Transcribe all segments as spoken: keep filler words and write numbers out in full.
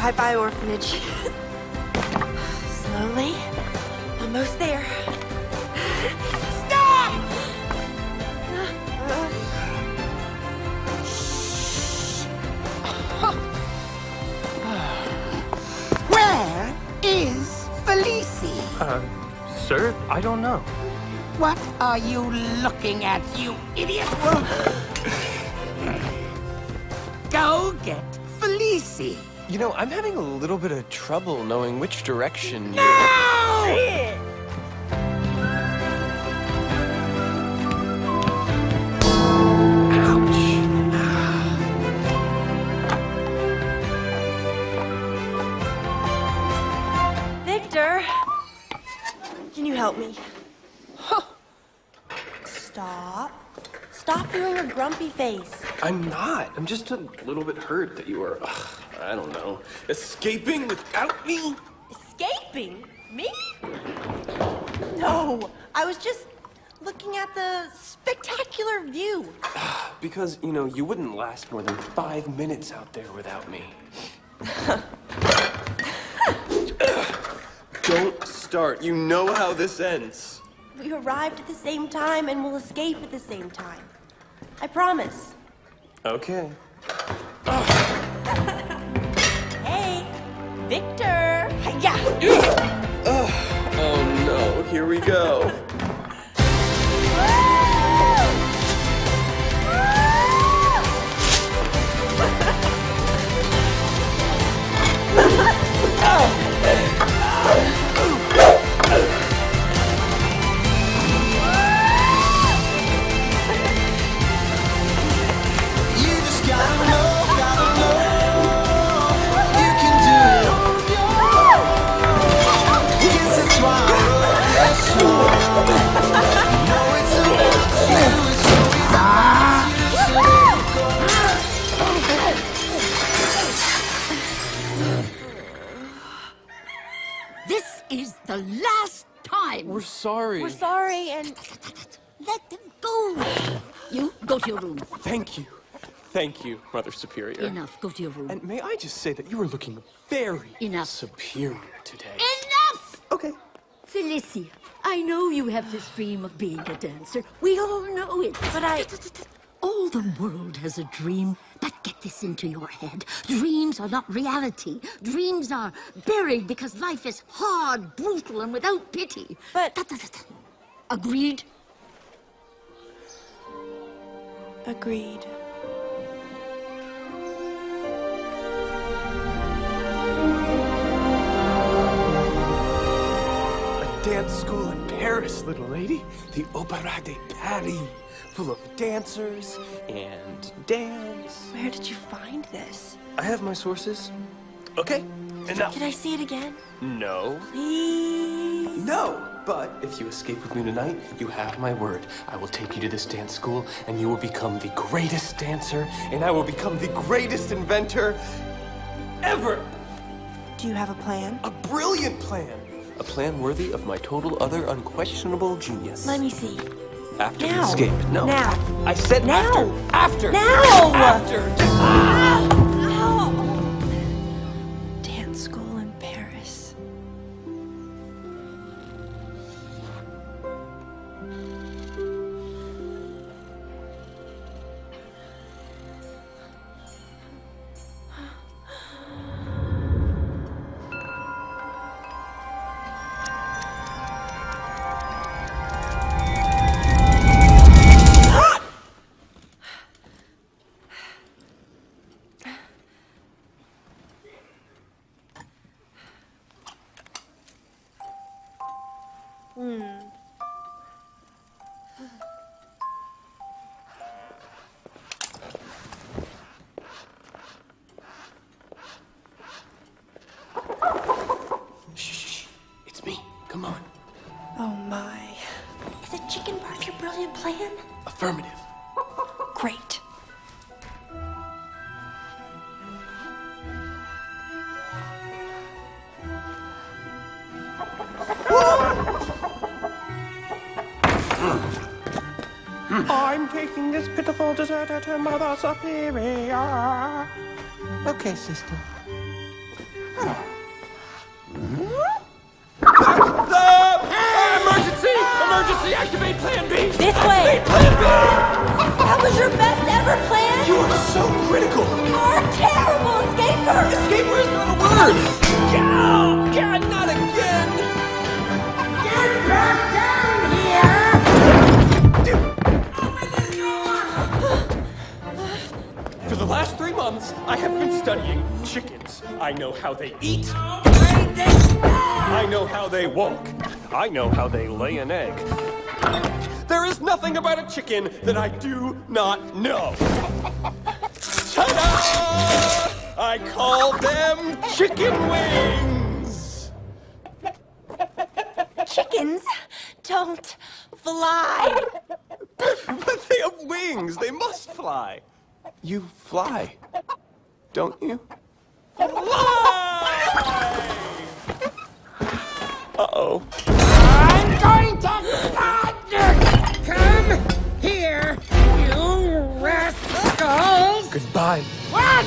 Bye-bye, orphanage. Slowly. Almost there. Stop! Where is Felicie? Uh, sir, I don't know. What are you looking at, you idiot? Go get Felicie. You know, I'm having a little bit of trouble knowing which direction you... No! Victor, can you help me? Huh. Stop. Stop doing a grumpy face. I'm not. I'm just a little bit hurt that you are, ugh, I don't know, escaping without me? Escaping? Me? No, I was just looking at the spectacular view. Because, you know, you wouldn't last more than five minutes out there without me. Don't start. You know how this ends. We arrived at the same time and will escape at the same time. I promise. Okay. Hey, Victor. Yeah. Oh no, here we go. This is the last time. We're sorry. We're sorry, and Let them go. You go to your room. Thank you. Thank you, Mother Superior. Enough. Go to your room. And may I just say that you are looking very Enough. superior today. Enough! Okay. Felicie, I know you have this dream of being a dancer. We all know it. But I- All the world has a dream. But get this into your head. Dreams are not reality. Dreams are buried because life is hard, brutal, and without pity. But- Agreed? agreed. A dance school in Paris, little lady. The Opéra de Paris. Full of dancers and dance. Where did you find this? I have my sources. Okay, enough. Can I see it again? No. Please? No! But if you escape with me tonight, you have my word. I will take you to this dance school, and you will become the greatest dancer, and I will become the greatest inventor ever! Do you have a plan? A brilliant plan! A plan worthy of my total other unquestionable genius. Let me see. After we Now. escape. No. Now. I said Now. after. After. Now. After. Ah! Ow. Dance school in Paris. Hmm. Shh. It's me. Come on. Oh my. Is a chicken part of your brilliant plan? Affirmative. Great. I'm taking this pitiful deserter to Mother Superior. Okay, sister. Emergency! Emergency! Activate Plan B! This Activate way. Plan B! That was your best ever plan? You are so critical! You're a terrible escaper! Escaper is not a word! God, God, not again! Get back down here! For the last three months, I have been studying chickens. I know how they eat. I know how they walk. I know how they lay an egg. There is nothing about a chicken that I do not know. Ta-da! I call them chicken wings! Chickens don't fly. But they have wings. They must fly. You fly, don't you? Fly! Uh-oh. I'm going to come here, you rascals! Goodbye. What?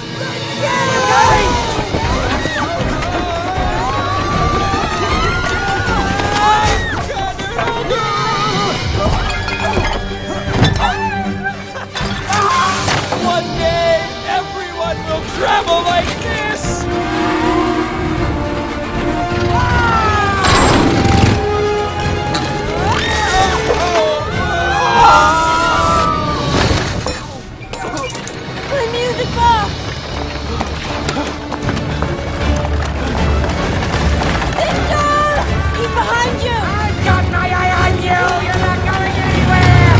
One day, everyone will travel like this! Play music box! Victor! He's behind you! I've got my eye on you! You're not going anywhere!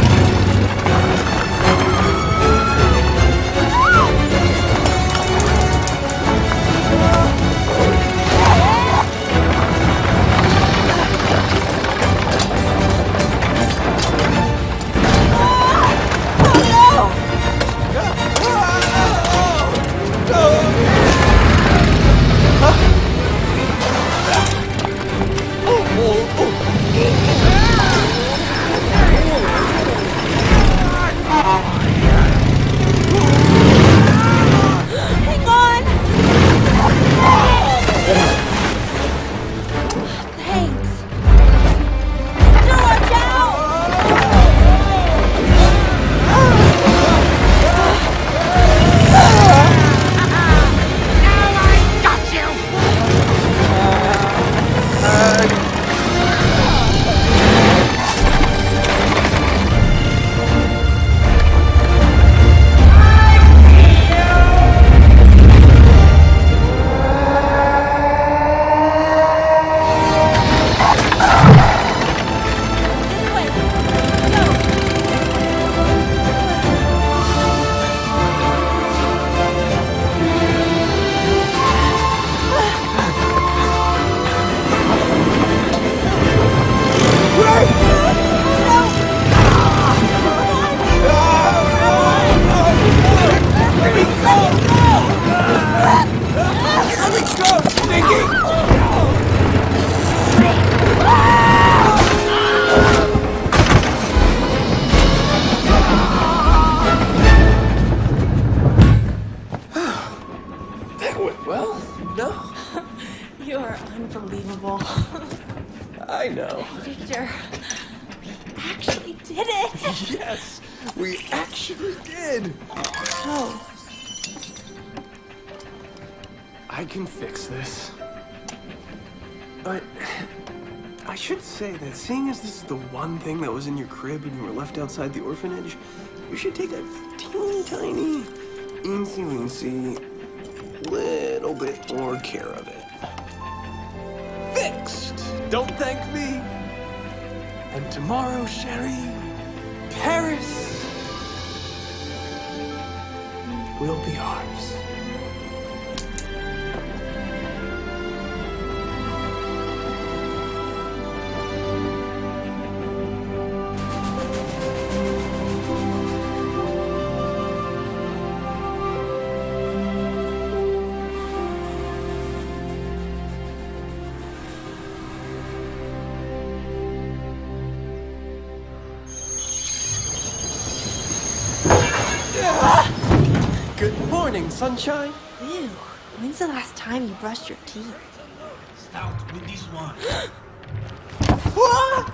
Hang on! Thanks. Victor, watch out! Now I got you! This way. Go. That went well, no? You're unbelievable. I know. Victor, we actually did it! Yes, we actually did. Oh, I can fix this. But I should say that seeing as this is the one thing that was in your crib and you were left outside the orphanage, you should take a teeny tiny, eensy weensy, little bit more care of it. Fixed! Don't thank me. And tomorrow, Sherry, Paris will be ours. Good morning, sunshine. ew. When's the last time you brushed your teeth? Stout with this one. What?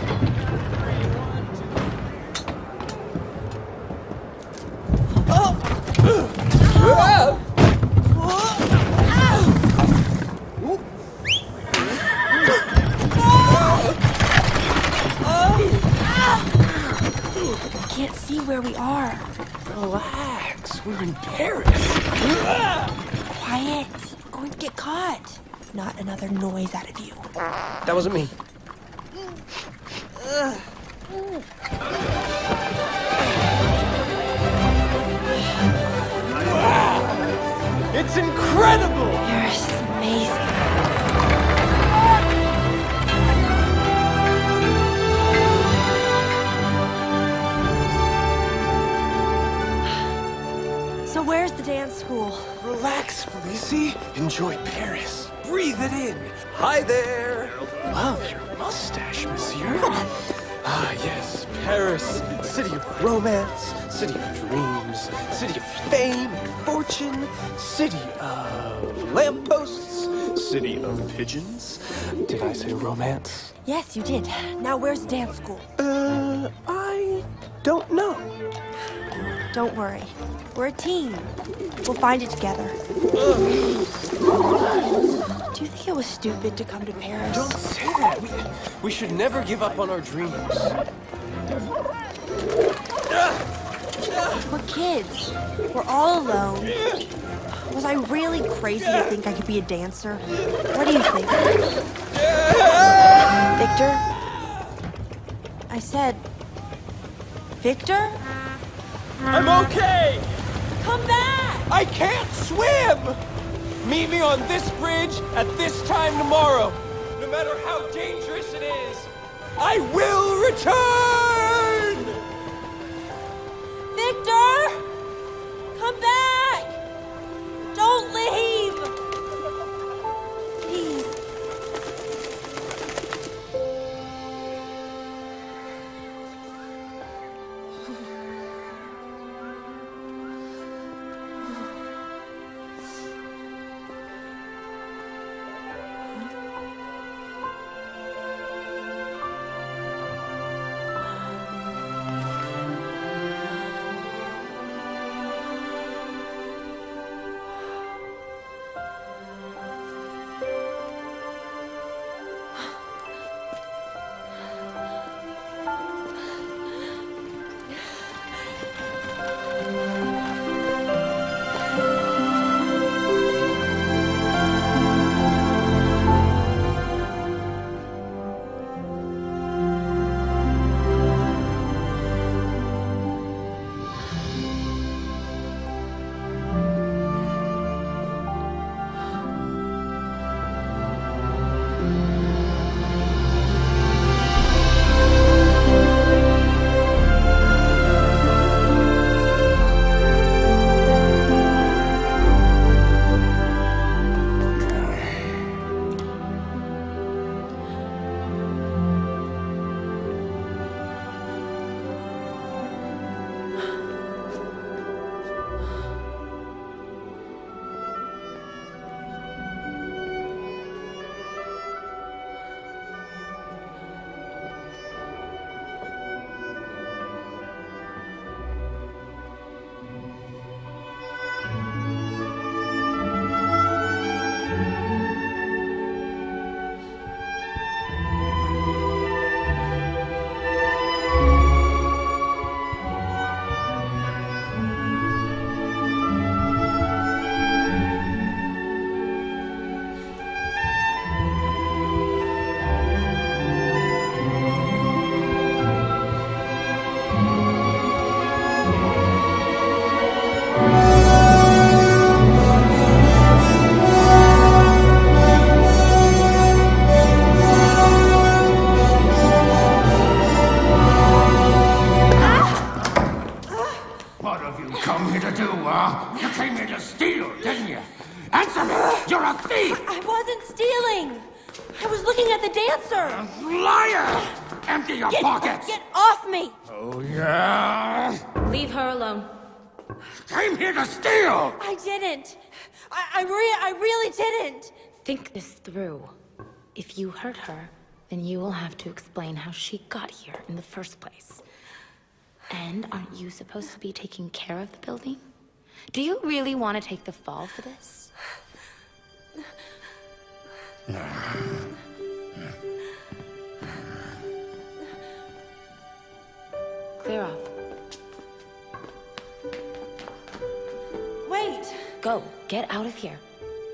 I can't see where we are. Relax, we're in Paris. Quiet. We're going to get caught. Not another noise out of you. That wasn't me. Wow! It's incredible! Paris is amazing. So where's the dance school? Relax, Felicie. Enjoy Paris. Breathe it in. Hi there. Love your mustache, monsieur. Ah, yes, Paris. City of romance, city of dreams, city of fame and fortune, city of lampposts, city of pigeons. Did I say romance? Yes, you did. Now where's the dance school? Uh, I don't know. Don't worry. We're a team. We'll find it together. Do you think it was stupid to come to Paris? Don't say that. We, we should never give up on our dreams. We're kids. We're all alone. Was I really crazy to think I could be a dancer? What do you think? Victor? I said... Victor? I'm okay! Come back! I can't swim! Meet me on this bridge at this time tomorrow. No matter how dangerous it is, I will return! Victor! Come back! Don't leave! Please. Answer me! You're a thief! I wasn't stealing! I was looking at the dancer! Liar! Empty your Get, pockets! get off me! Oh, yeah? Leave her alone. came here to steal! I didn't. I, I, re I really didn't. Think this through. If you hurt her, then you will have to explain how she got here in the first place. And aren't you supposed to be taking care of the building? Do you really want to take the fall for this? Clear off. Wait. Go. Get out of here.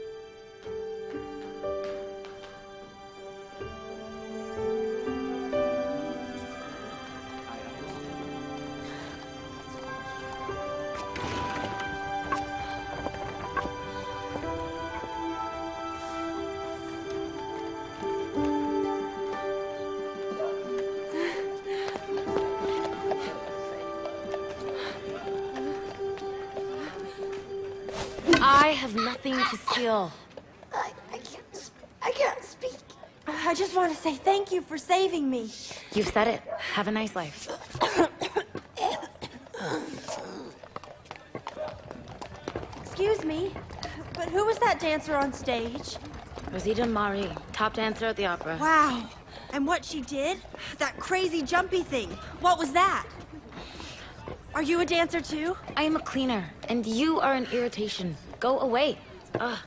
I have nothing to steal. I, I can't. I can't speak. I just want to say thank you for saving me. You've said it. Have a nice life. Excuse me, but who was that dancer on stage? Rosita Marie, top dancer at the opera. Wow. And what she did? That crazy jumpy thing. What was that? Are you a dancer too? I am a cleaner, and you are an irritation. Go away. Ugh.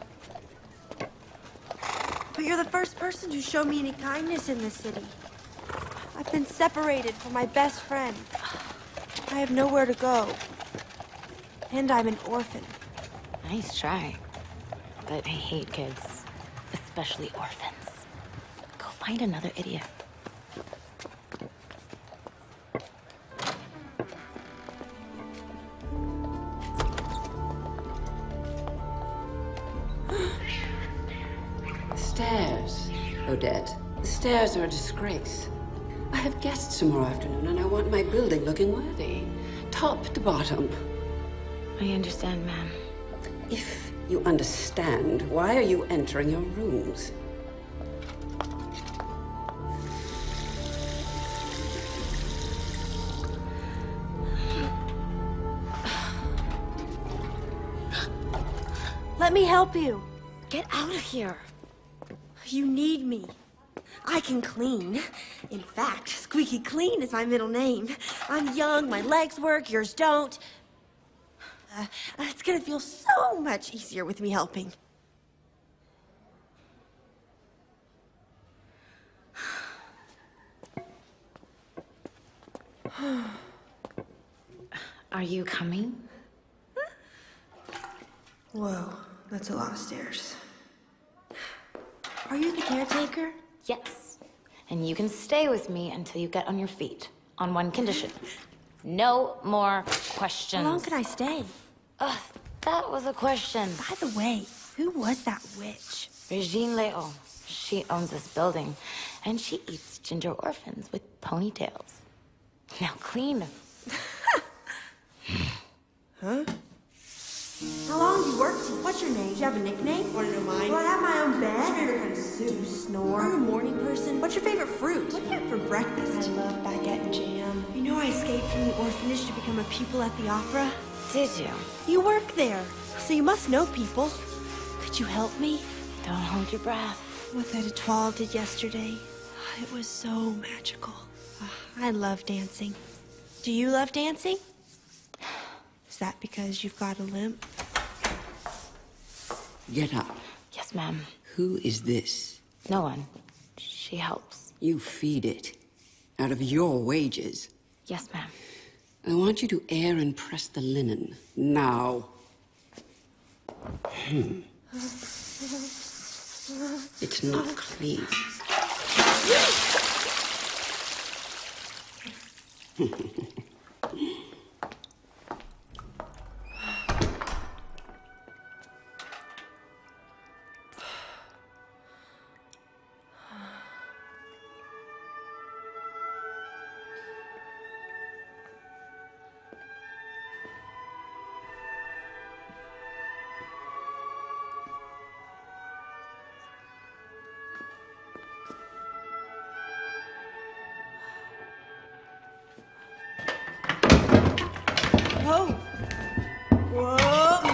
But you're the first person to show me any kindness in this city. I've been separated from my best friend. I have nowhere to go. And I'm an orphan. Nice try. But I hate kids, especially orphans. Go find another idiot. Stairs, Odette. The stairs are a disgrace. I have guests tomorrow afternoon, and I want my building looking worthy. Top to bottom. I understand, ma'am. If you understand, why are you entering your rooms? Let me help you. Get out of here. You need me. I can clean. In fact, Squeaky Clean is my middle name. I'm young, my legs work, yours don't. Uh, it's gonna feel so much easier with me helping. Are you coming? Whoa, that's a lot of stairs. Are you the caretaker? Yes. And you can stay with me until you get on your feet. On one condition. No more questions. How long can I stay? Ugh, that was a question. By the way, who was that witch? Regine Leo. She owns this building. And she eats ginger orphans with ponytails. Now clean. Huh? How long have you worked here? What's your name? Do you have a nickname? Want to know mine? Do I have my own bed? Favorite kind of soup? Do you snore? Are you a morning person? What's your favorite fruit? What do you have for breakfast? I love baguette and jam. You know I escaped from the orphanage to become a pupil at the opera? Did you? You work there, so you must know people. Could you help me? Don't hold your breath. What that étoile did yesterday, it was so magical. I love dancing. Do you love dancing? Is that because you've got a limp? Get up. Yes, ma'am. Who is this? No one. She helps. You feed it. Out of your wages. Yes, ma'am. I want you to air and press the linen. Now. Hmm. It's not clean. Whoa! Whoa.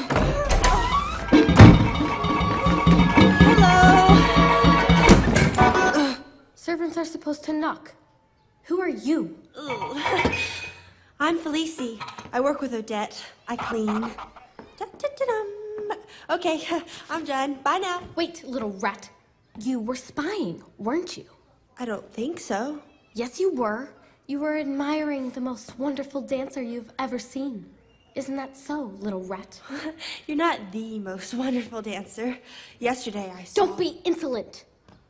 Hello. Servants are supposed to knock. Who are you? I'm Felicie. I work with Odette. I clean. Da-da-da-dum. Okay, I'm done. Bye now. Wait, little rat. You were spying, weren't you? I don't think so. Yes, you were. You were admiring the most wonderful dancer you've ever seen. Isn't that so, little rat? You're not the most wonderful dancer. Yesterday I saw... Don't be insolent.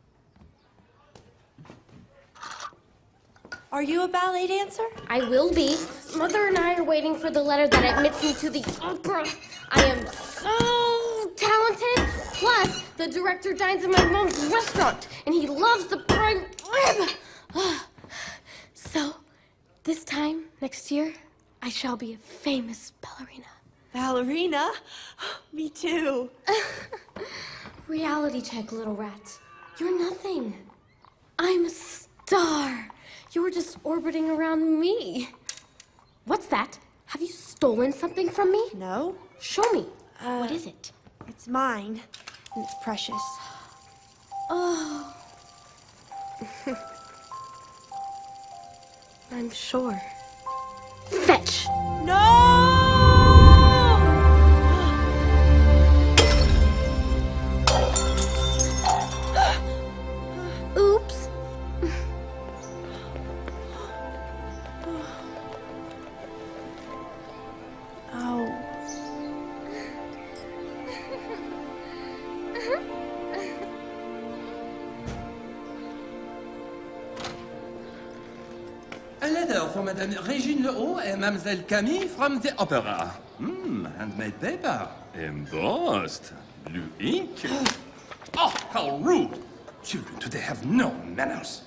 Are you a ballet dancer? I will be. Mother and I are waiting for the letter that admits me to the opera. I am so talented. Plus, the director dines in my mom's restaurant, and he loves the prime rib. So, this time, next year, I shall be a famous ballerina. Ballerina? Me too. Reality check, little rat. You're nothing. I'm a star. You're just orbiting around me. What's that? Have you stolen something from me? No. Show me. Uh, what is it? It's mine, and it's precious. Oh. I'm sure. Fetch! No! Oops. Oh. A letter for Madame Régine Lehaut and Mademoiselle Camille from the opera. Hmm, handmade paper. Embossed. Blue ink. Oh, how rude! Children today have no manners.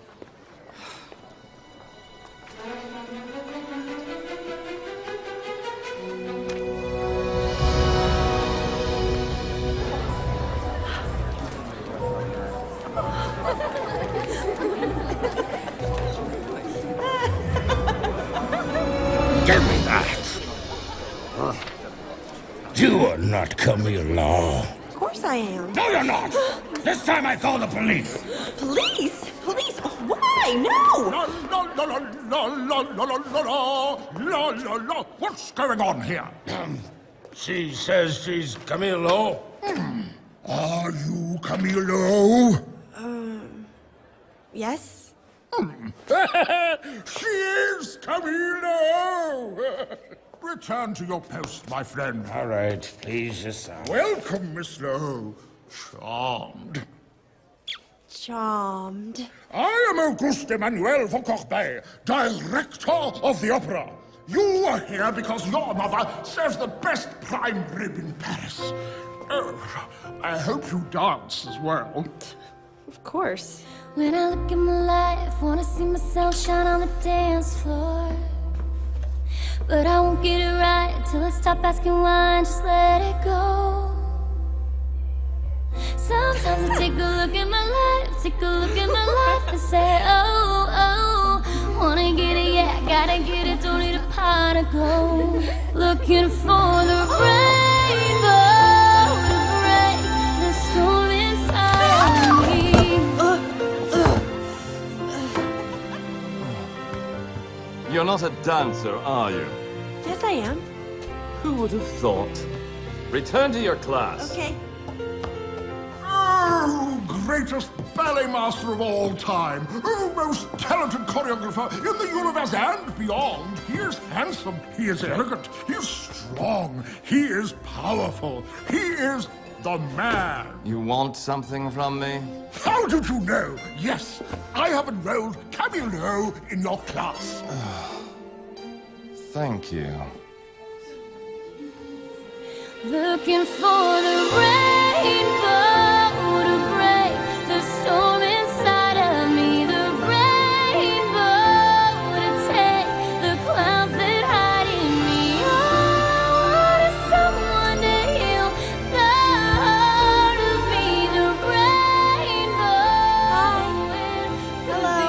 Give me that. You are not Camille. Of course I am. No, you're not. This time I call the police. Police? Police? Why? No! La la la la la la la la la la la la. What's going on here? She says she's Camille. Are you Camille? Um, yes? She is Camille! Return to your post, my friend. All right, please yourself. Welcome, Miss Lowe. Charmed. Charmed. I am Auguste Emmanuel von Corbeil, director of the opera. You are here because your mother serves the best prime rib in Paris. Oh, I hope you dance as well. Of course. When I look at my life, wanna see myself shine on the dance floor. But I won't get it right till I stop asking why and just let it go. Sometimes I take a look at my life, take a look at my life and say, oh, oh, wanna get it, yeah, gotta get it, don't need a pot to go. Looking for the rainbow to break the storm inside of me. You're not a dancer, are you? Yes, I am. Who would have thought? Return to your class. Okay. Oh, greatest ballet master of all time. Oh, most talented choreographer in the universe and beyond. He is handsome. He is elegant. He is strong. He is powerful. He is the man. You want something from me? How did you know? Yes, I have enrolled Camille in your class. Thank you. Looking for the rainbow to break the storm inside of me. The rainbow to take the clouds that hide in me. I wanted someone to heal the heart of me. The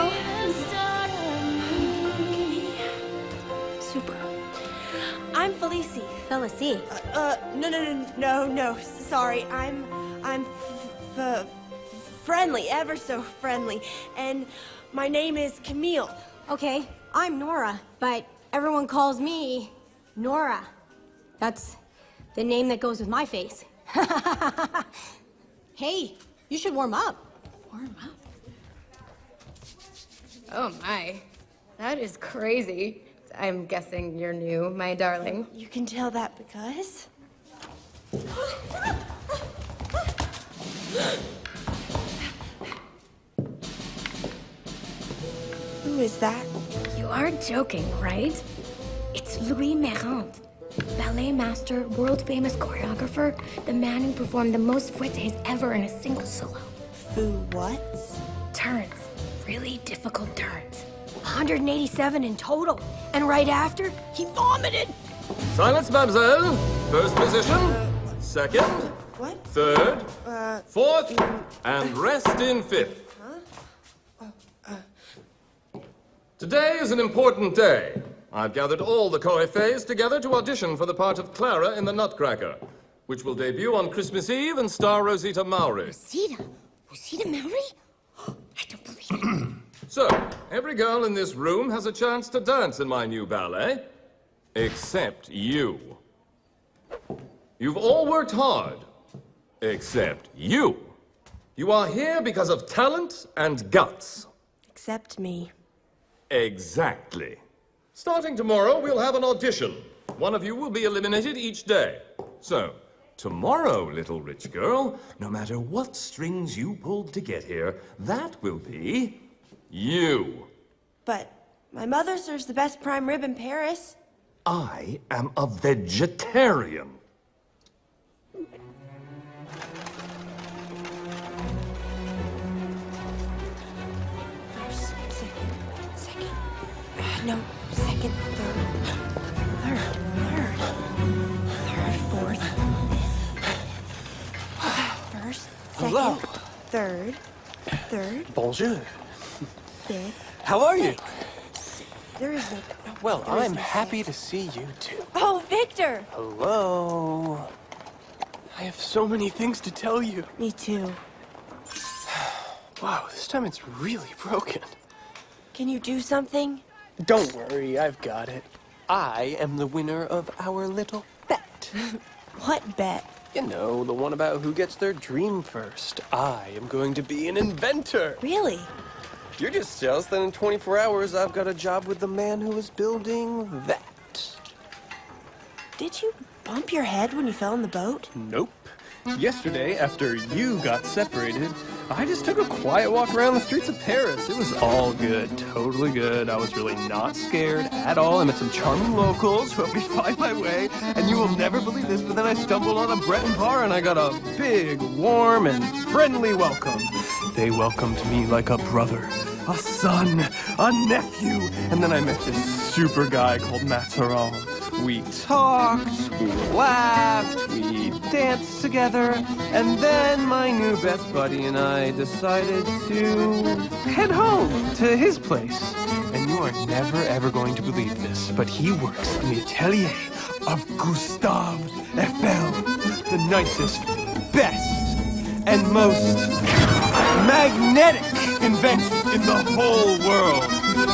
rainbow. Hello. Could be the start of me. Super. I'm Felicia. Felici. Felici. Uh, uh, no, no, no, no, no. Sorry, I'm, I'm f f friendly, ever so friendly, and my name is Camille. Okay, I'm Nora, but everyone calls me Nora. That's the name that goes with my face. Hey, you should warm up. Warm up? Oh my, that is crazy. I'm guessing you're new, my darling. You can tell that because... Who is that? You are joking, right? It's Louis Merant, ballet master, world-famous choreographer, the man who performed the most fouettes ever in a single solo. Foo what? Turns. Really difficult turns. one hundred eighty-seven in total. And right after, he vomited. Silence, mademoiselle. First position. Second. What? Third. Uh... Fourth. And rest in fifth. Huh? Oh, uh... Today is an important day. I've gathered all the coryphees together to audition for the part of Clara in The Nutcracker, which will debut on Christmas Eve and star Rosita Mowry. Rosita? Rosita Mowry? I don't believe it. So, every girl in this room has a chance to dance in my new ballet, except you. You've all worked hard, except you. You are here because of talent and guts. Except me. Exactly. Starting tomorrow, we'll have an audition. One of you will be eliminated each day. So, tomorrow, little rich girl, no matter what strings you pulled to get here, that will be you. But my mother serves the best prime rib in Paris. I am a vegetarian. First, second, second. Uh, no, second, third. Third, third. Third, fourth. First, second, Hello. third, third, Bonjour. fifth. How are you? There is no... Well, there is I'm no happy sixth. to see you too. Oh, Victor! Hello. I have so many things to tell you. Me too. Wow, this time it's really broken. Can you do something? Don't worry, I've got it. I am the winner of our little bet. What bet? You know, the one about who gets their dream first. I am going to be an inventor. Really? You're just jealous that in twenty-four hours I've got a job with the man who was building that. Did you bump your head when you fell in the boat? Nope. Yesterday, after you got separated, I just took a quiet walk around the streets of Paris. It was all good, totally good. I was really not scared at all. I met some charming locals who helped me find my way. And you will never believe this, but then I stumbled on a Breton bar and I got a big, warm, and friendly welcome. They welcomed me like a brother, a son, a nephew. And then I met this super guy called Mathurin. We talked, we laughed, we danced together, and then my new best buddy and I decided to head home to his place. And you are never ever going to believe this, but he works in the atelier of Gustave Eiffel, the nicest, best, and most magnetic invention in the whole world.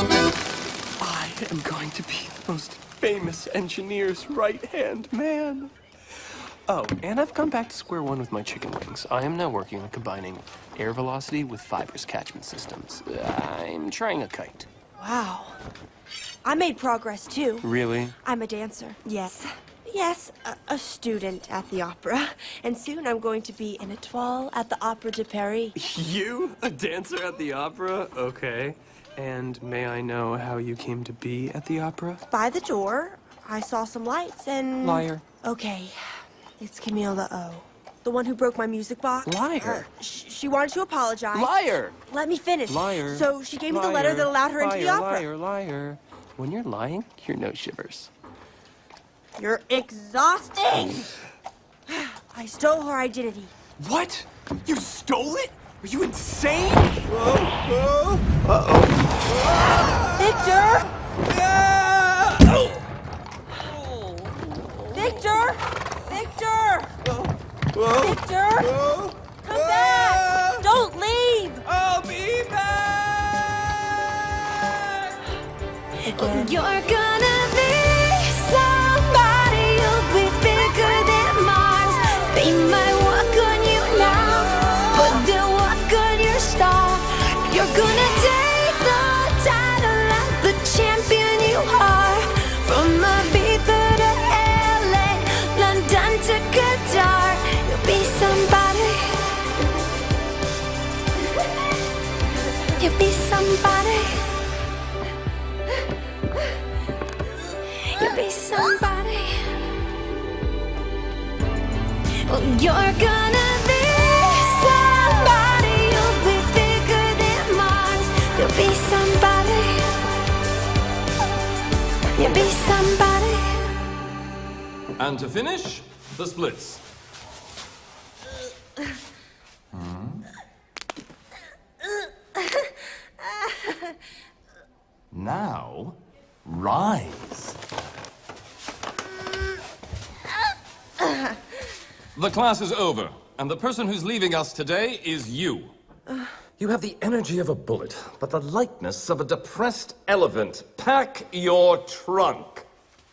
I am going to be the most famous engineer's right-hand man. Oh, and I've come back to square one with my chicken wings. I am now working on combining air velocity with fibrous catchment systems. I'm trying a kite. Wow. I made progress, too. Really? I'm a dancer. Yes. Yes, a, a student at the opera. And soon I'm going to be an étoile at the Opera de Paris. You? A dancer at the opera? Okay. And may I know how you came to be at the opera? By the door, I saw some lights and... Liar. Okay, it's Camille the O. The one who broke my music box. Liar. Uh, sh she wanted to apologize. Liar. Let me finish. Liar. So she gave me Liar. the letter that allowed her liar, into the opera. Liar, liar. When you're lying, you're no shivers. You're exhausting. I stole her identity. What? You stole it? Are you insane? Whoa, whoa. Uh-oh. Victor! Ah! Oh. Victor! Whoa. Victor! Whoa. Come back! Don't leave! I'll be back! Again. You're gonna be somebody, you'll be bigger than Mars. They might walk on you now, but they'll walk on your star. You're gonna take the title of the champion you are. From Ibiza to L A, London to Qatar, you'll be somebody. You'll be somebody. You'll be somebody. Well, you're gonna be somebody. You'll be bigger than Mars. You'll be somebody. You'll be somebody. And to finish, the splits. Now, rise. The class is over, and the person who's leaving us today is you. You have the energy of a bullet, but the lightness of a depressed elephant. Pack your trunk.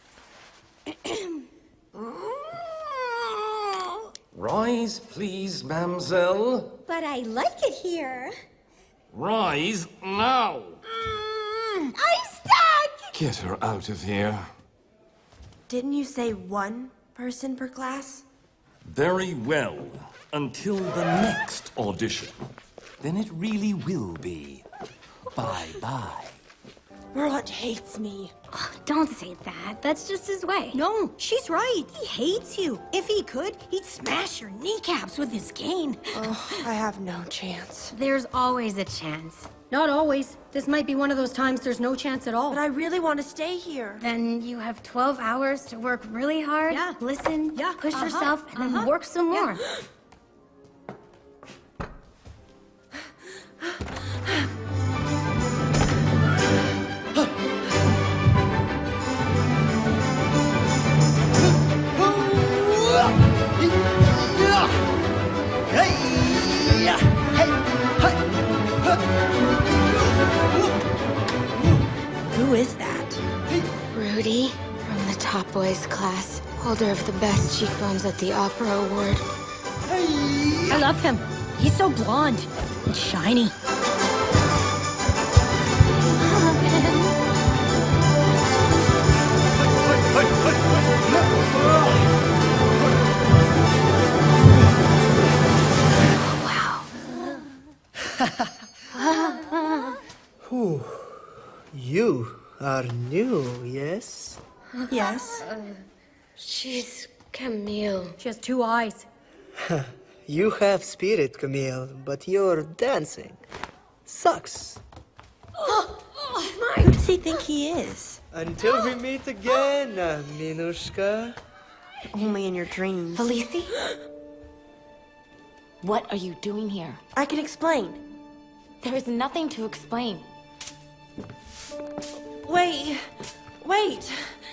Rise, please, mademoiselle. But I like it here. Rise now. I'm stuck! Get her out of here. Didn't you say one person per class? Very well. Until the next audition. Then it really will be. Bye-bye. Merlot hates me. Oh, don't say that. That's just his way. No, she's right. He hates you. If he could, he'd smash your kneecaps with his cane. Oh, I have no chance. There's always a chance. Not always. This might be one of those times there's no chance at all. But I really want to stay here. Then you have twelve hours to work really hard, Yeah. listen, Yeah, push uh-huh, yourself, and then uh-huh. work some more. Who is that? Rudy, from the Top Boys class, holder of the best cheekbones at the Opera Award. I love him. He's so blonde and shiny. Whew. You are new, yes? Yes. She's Camille. She has two eyes. You have spirit, Camille, but your dancing sucks. Who does he think he is? Until we meet again, uh, Minushka. Only in your dreams. Felicie? What are you doing here? I can explain. There is nothing to explain. Wait. Wait.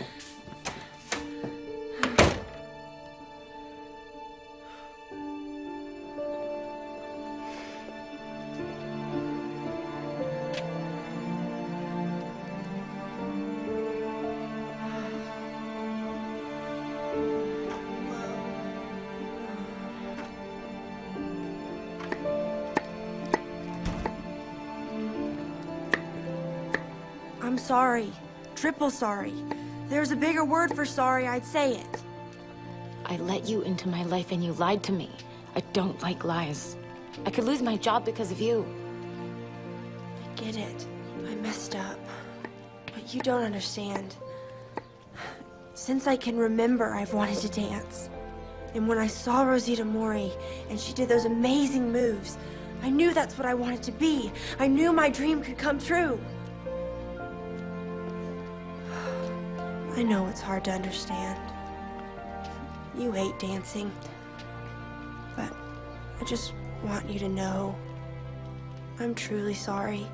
I'm sorry. Triple sorry. If there's a bigger word for sorry, I'd say it. I let you into my life and you lied to me. I don't like lies. I could lose my job because of you. I get it. I messed up. But you don't understand. Since I can remember, I've wanted to dance. And when I saw Rosita Mori, and she did those amazing moves, I knew that's what I wanted to be. I knew my dream could come true. I know it's hard to understand. You hate dancing. But I just want you to know I'm truly sorry.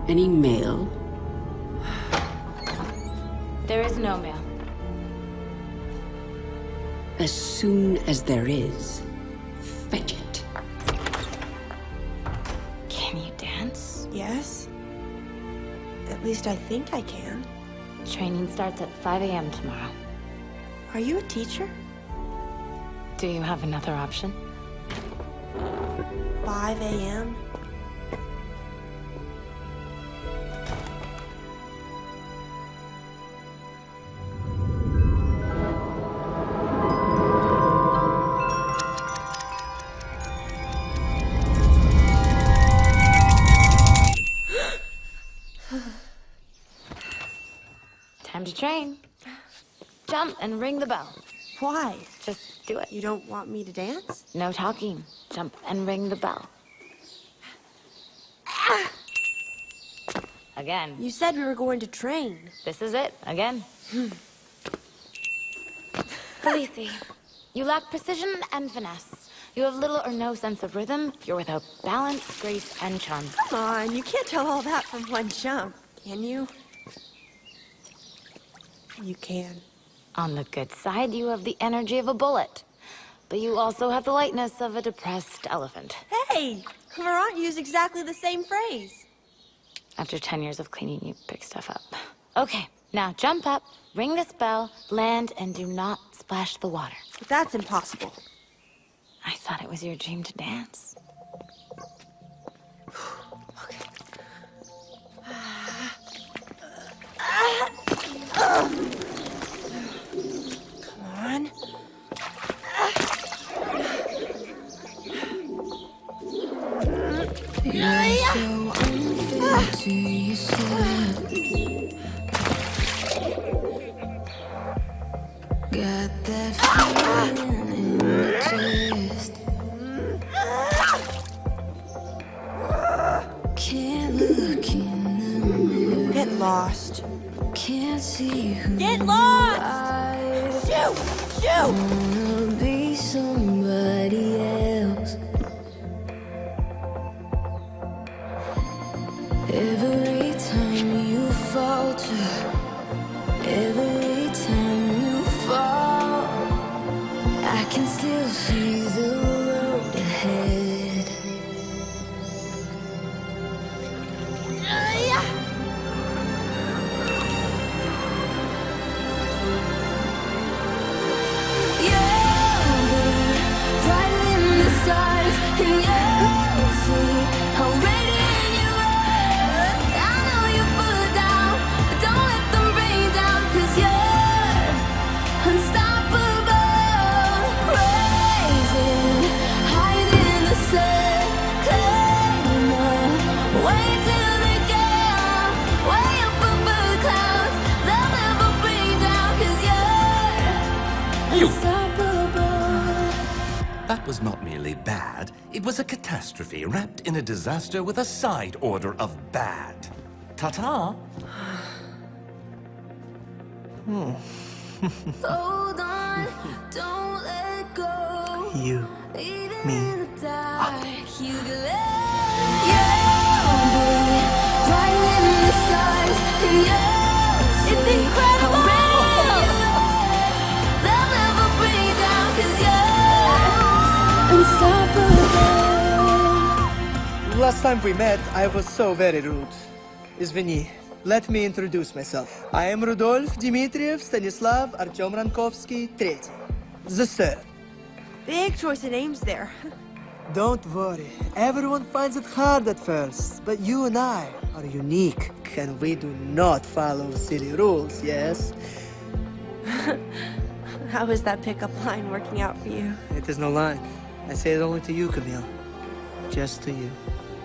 Any mail? There is no mail. As soon as there is, fetch it. Can you dance? Yes. At least I think I can. Training starts at five A M tomorrow. Are you a teacher? Do you have another option? five A M? Time to train. Jump and ring the bell. Why? Just do it. You don't want me to dance? No talking. Jump and ring the bell. Again. You said we were going to train. This is it. Again. Khaleesi, you lack precision and finesse. You have little or no sense of rhythm. You're without balance, grace, and charm. Come on, you can't tell all that from one jump, can you? You can. On the good side, you have the energy of a bullet. But you also have the lightness of a depressed elephant. Hey! Laurent used exactly the same phrase. After ten years of cleaning, you pick stuff up. Okay, now jump up, ring this bell, land, and do not splash the water. That's impossible. I thought it was your dream to dance. Okay. Come on. You're so unfair to yourself. Got that feeling in your chest. Can't look in the mirror. Get lost. Can't see who Get lost! I Shoot! Shoot! wanna be somebody else. Every time you falter, every time you fall, I can still see the road ahead. You'll be brighter than the stars, and you'll see how radiant you are. I know you're full of doubt, but don't let them bring you down, 'cause you're unstoppable. Rising higher than the sun, climb up, way to the ground, way up above the clouds. They'll never bring you down, 'cause you're You. unstoppable. That was not merely bad, it was a catastrophe wrapped in a disaster with a side order of bad. Ta-ta! Hold on, don't let go. You, Even me, in the dark, you can let. You'll be brighter than the stars, and you'll It's see incredible! how radiant you are. They'll never bring you down, 'cause you're unstoppable. Last time we met, I was so very rude. Извини. Let me introduce myself. I am Rudolf Dmitriev Stanislav Artyom Rankovsky Третий. The third. Big choice of names there. Don't worry. Everyone finds it hard at first, but you and I are unique, and we do not follow silly rules, yes? How is that pickup line working out for you? It is no line. I say it only to you, Camille. Just to you.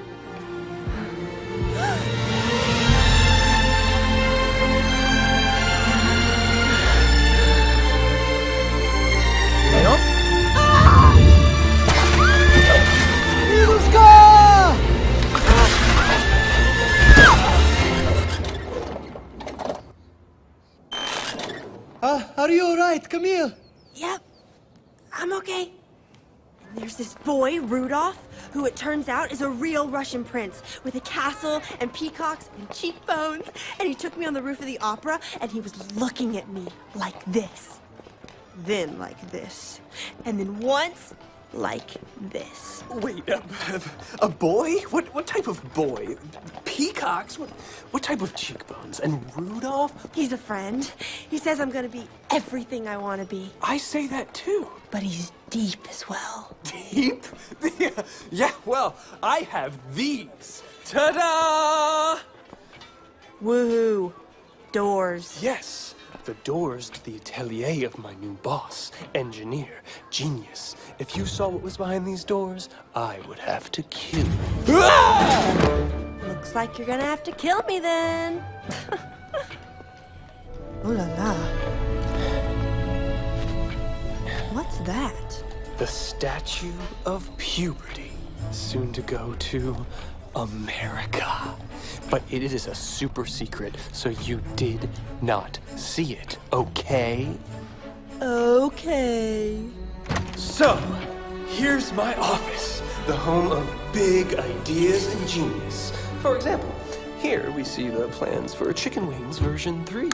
Ah, are you alright, Camille? Yep. I'm okay. And there's this boy, Rudolph. who it turns out is a real Russian prince with a castle and peacocks and cheekbones. And he took me on the roof of the opera, and he was looking at me like this. Then like this. And then once, like this. Wait, a, a boy? What what type of boy? Peacocks? What what type of cheekbones? And Rudolph? He's a friend. He says I'm gonna be everything I want to be. I say that too. But he's deep as well. Deep? Yeah, yeah, well, I have these. Ta-da! Woohoo. Doors. Yes. The doors to the atelier of my new boss, engineer, genius. If you saw what was behind these doors, I would have to kill you. Ah! Looks like you're gonna have to kill me then. Ooh la la. What's that? The statue of puberty, soon to go to America. But it is a super secret, so you did not see it, okay? Okay. So, here's my office, the home of big ideas and genius. For example, here we see the plans for Chicken Wings version three.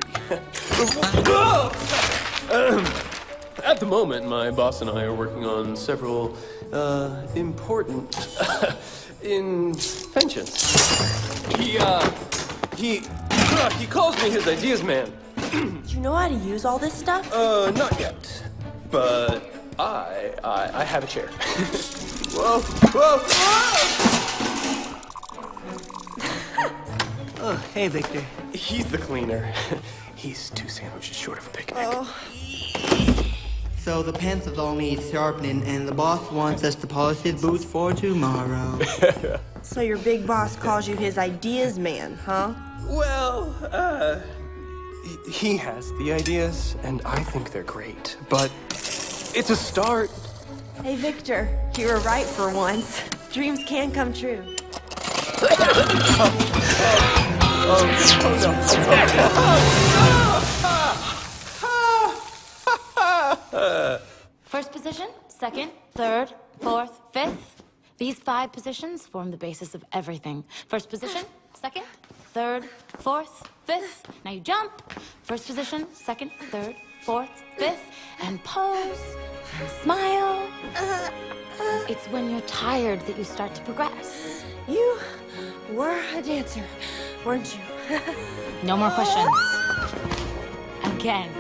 um, at the moment, my boss and I are working on several uh, important inventions. He, uh, he, uh, he calls me his ideas man. Do you know how to use all this stuff? Uh, not yet. But I, I, I have a chair. Whoa, whoa, whoa! Oh, hey, Victor. He's the cleaner. He's two sandwiches short of a picnic. Oh. So the pencils all need sharpening, and the boss wants us to polish his boots for tomorrow. So your big boss calls you his ideas man, huh? Well, uh, he- he has the ideas, and I think they're great. But it's a start. Hey, Victor, you were right for once. Dreams can come true. First position, second, third, fourth, fifth. These five positions form the basis of everything. First position, second, third, fourth, fifth. Now you jump. First position, second, third, fourth, fifth. And pose, and smile. It's when you're tired that you start to progress. You were a dancer, weren't you? No more questions. Again.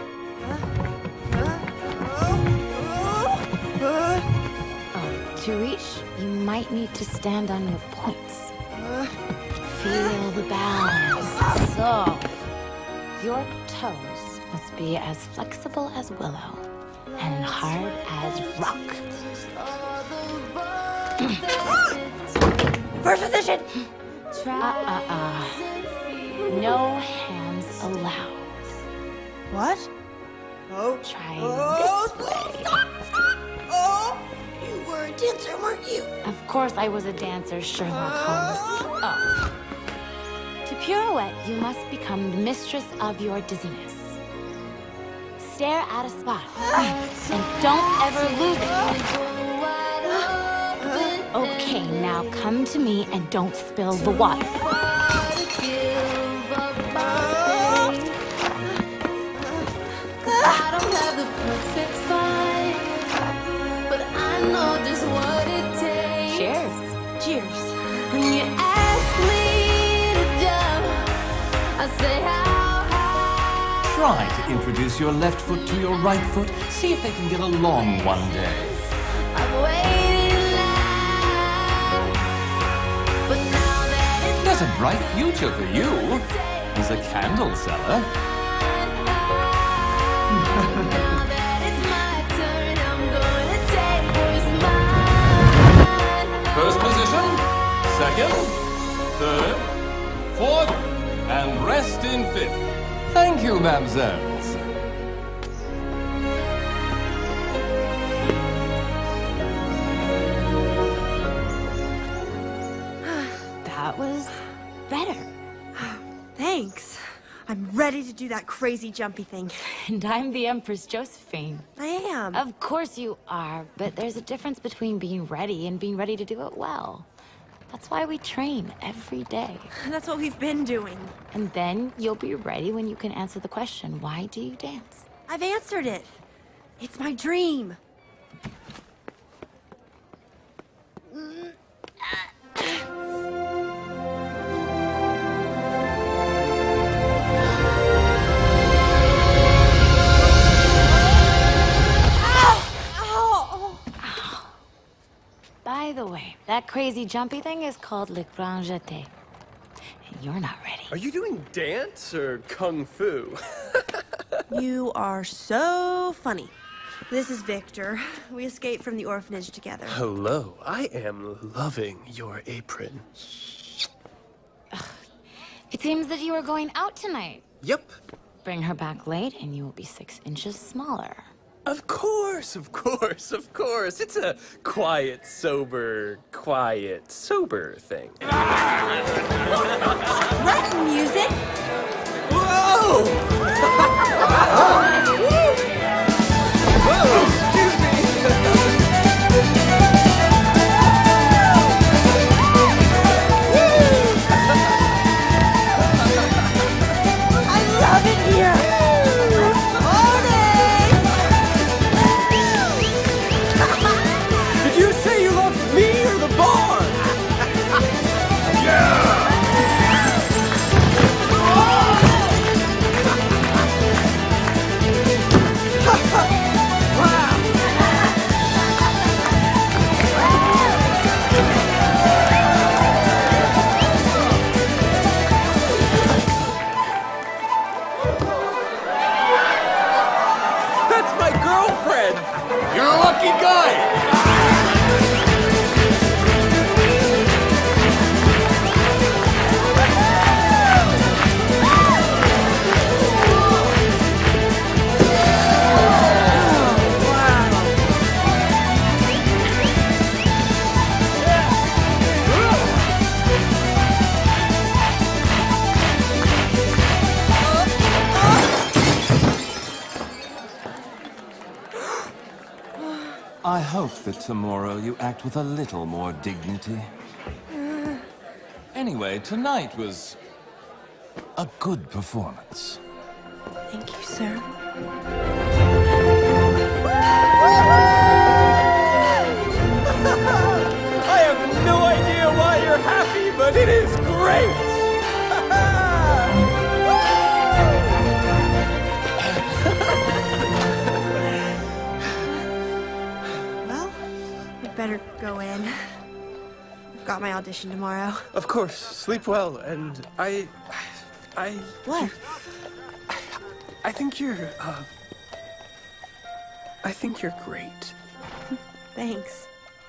Oh, to reach, you might need to stand on your points. Feel the balance. So, your toes must be as flexible as willow and hard as rock. First position! Uh-uh-uh. No hands allowed. What? Oh. Try Oh, this way. stop, stop! Oh, you were a dancer, weren't you? Of course I was a dancer, Sherlock Holmes. Oh. To pirouette, you must become the mistress of your dizziness. Stare at a spot, and don't ever lose it. Okay, now come to me and don't spill the water. I don't have the perfect sign, but I know just what it takes. Cheers. Cheers. When you ask me to jump, I say how high. Try to introduce your left foot to your right foot. See if they can get along one day. I've waited in line, but now that it's There's a bright future for you as a candle seller. now that it's my turn, I'm gonna take what's mine. First position, second, third, fourth, and rest in fifth. Thank you, mamsells. That was better. Thanks. I'm ready. ready to do that crazy jumpy thing. And I'm the Empress Josephine. I am. Of course you are, but there's a difference between being ready and being ready to do it well. That's why we train every day. That's what we've been doing. And then you'll be ready when you can answer the question, why do you dance? I've answered it. It's my dream. By the way, that crazy jumpy thing is called le grand jeté. And you're not ready. Are you doing dance or kung fu? You are so funny. This is Victor. We escaped from the orphanage together. Hello. I am loving your apron. Ugh. It seems that you are going out tonight. Yep. Bring her back late and you will be six inches smaller. Of course, of course, of course. It's a quiet, sober, quiet, sober thing. Latin music? Whoa! Whoa, excuse me. I love it here. Did you say you loved me or the bar? Yeah! That's my girlfriend! You're a lucky guy! I hope that tomorrow you act with a little more dignity. Anyway, tonight was a good performance. Thank you, sir. I have no idea why you're happy, but it is great! Well, we'd better go in. I've got my audition tomorrow. Of course. Sleep well, and I... I... What? I think you're, uh... I think you're great. Thanks.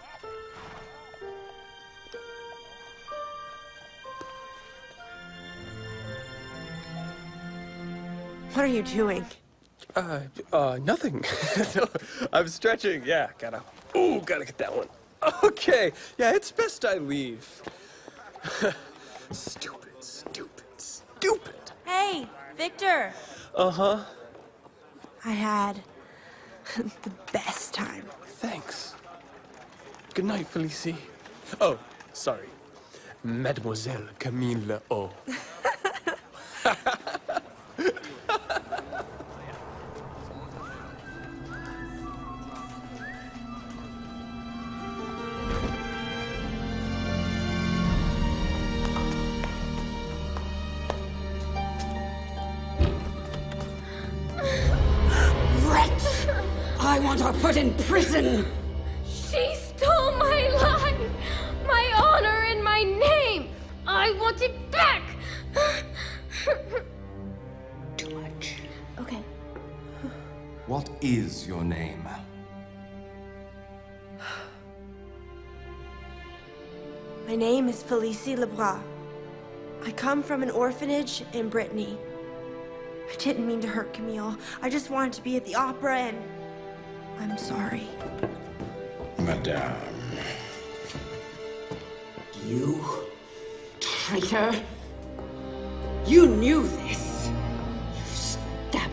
What are you doing? Uh, uh, nothing. No, I'm stretching. Yeah, gotta... Ooh, gotta get that one. Okay. Yeah, it's best I leave. Stupid, stupid, stupid. Hey, Victor! Uh-huh. I had the best time. Thanks. Good night, Felicie. Oh, sorry. Mademoiselle Camille O. Wretch! I want her put in prison! She stole my line! My honor and my name! I want it back! Too much. Okay. What is your name? My name is Felicie Lebras. I come from an orphanage in Brittany. I didn't mean to hurt Camille. I just wanted to be at the opera and... I'm sorry. Madame. You traitor! You knew this!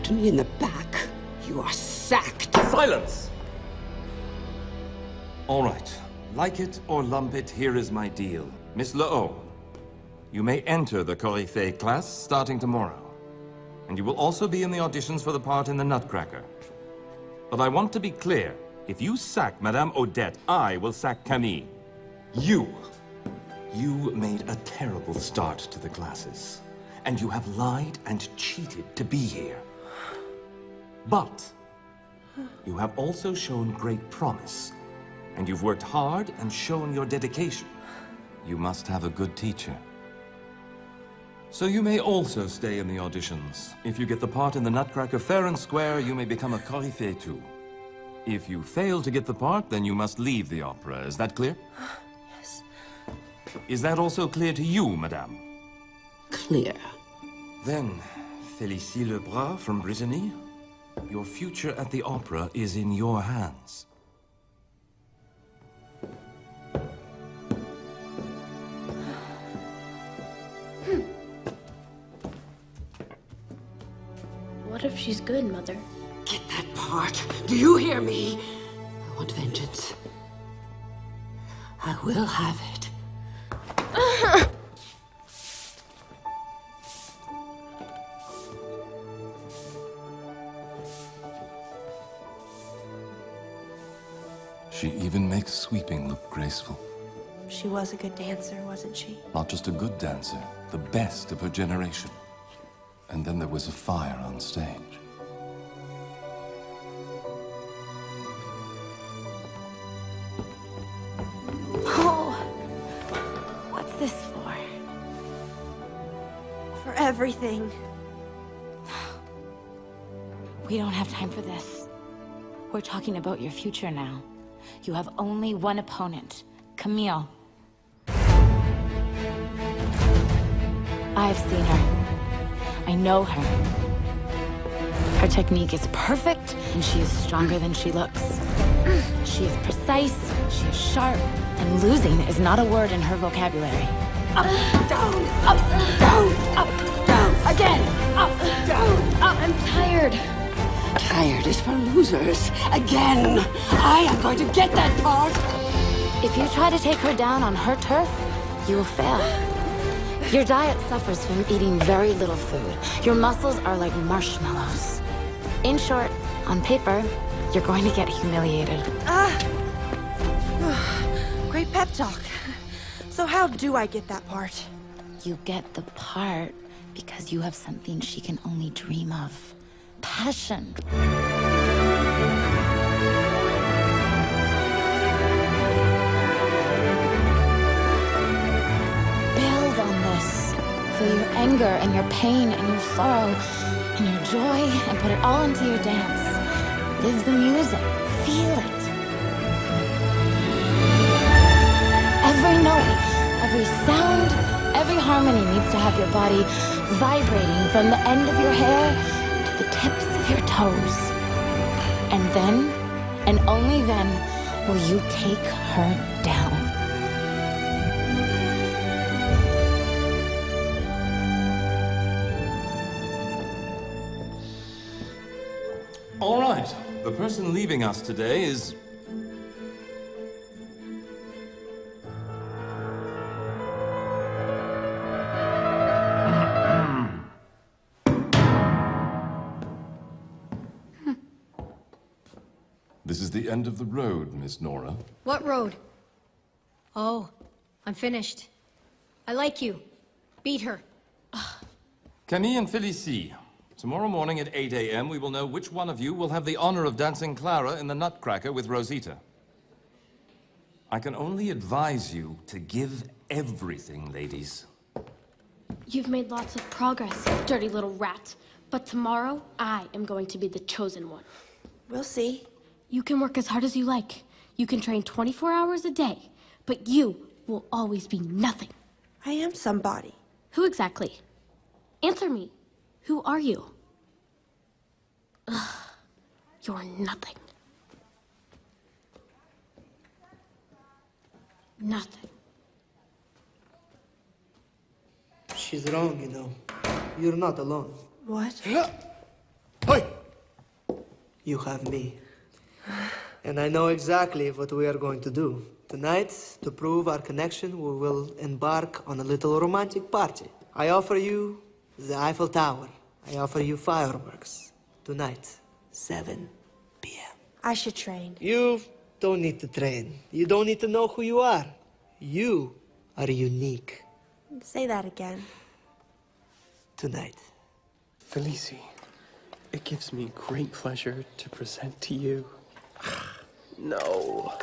stabbed me in the back. You are sacked. Silence! All right. Like it or lump it, here is my deal. Miss Le'o, you may enter the Coryphée class starting tomorrow. And you will also be in the auditions for the part in the Nutcracker. But I want to be clear. If you sack Madame Odette, I will sack Camille. You. You made a terrible start to the classes. And you have lied and cheated to be here. But you have also shown great promise. And you've worked hard and shown your dedication. You must have a good teacher. So you may also stay in the auditions. If you get the part in the Nutcracker fair and square, you may become a Coryphée too. If you fail to get the part, then you must leave the opera. Is that clear? Yes. Is that also clear to you, madame? Clear. Then, Félicie Lebras from Brittany, your future at the opera is in your hands. What if she's good, Mother? Get that part. Do you hear me? I want vengeance. I will have it. She even makes sweeping look graceful. She was a good dancer, wasn't she? Not just a good dancer, the best of her generation. And then there was a fire on stage. Oh, what's this for? For everything. We don't have time for this. We're talking about your future now. You have only one opponent, Camille. I've seen her. I know her. Her technique is perfect, and she is stronger than she looks. She is precise, she is sharp, and losing is not a word in her vocabulary. Up, down, up, down, up, down, again, up, down, up. I'm tired. Tired is for losers. Again, I am going to get that part. If you try to take her down on her turf, you will fail. Your diet suffers from eating very little food. Your muscles are like marshmallows. In short, on paper, you're going to get humiliated. Ah! Great pep talk. So how do I get that part? You get the part because you have something she can only dream of. Passion. Build on this. Feel your anger and your pain and your sorrow and your joy and put it all into your dance. Live the music. Feel it. Every note, every sound, every harmony needs to have your body vibrating from the end of your hair to the tips of your toes. And then, and only then, will you take her down. All right. The person leaving us today is... This is the end of the road, Miss Nora. What road? Oh, I'm finished. I like you. Beat her. Camille and Félicie, tomorrow morning at eight A M we will know which one of you will have the honor of dancing Clara in the Nutcracker with Rosita. I can only advise you to give everything, ladies. You've made lots of progress, dirty little rat. But tomorrow, I am going to be the chosen one. We'll see. You can work as hard as you like. You can train twenty-four hours a day. But you will always be nothing. I am somebody. Who exactly? Answer me. Who are you? Ugh. You're nothing. Nothing. She's wrong, you know. You're not alone. What? Hey! you have me. And I know exactly what we are going to do. Tonight, to prove our connection, we will embark on a little romantic party. I offer you the Eiffel Tower. I offer you fireworks. Tonight, seven p m I should train. You don't need to train. You don't need to know who you are. You are unique. Say that again. Tonight. Felicie, it gives me great pleasure to present to you. No.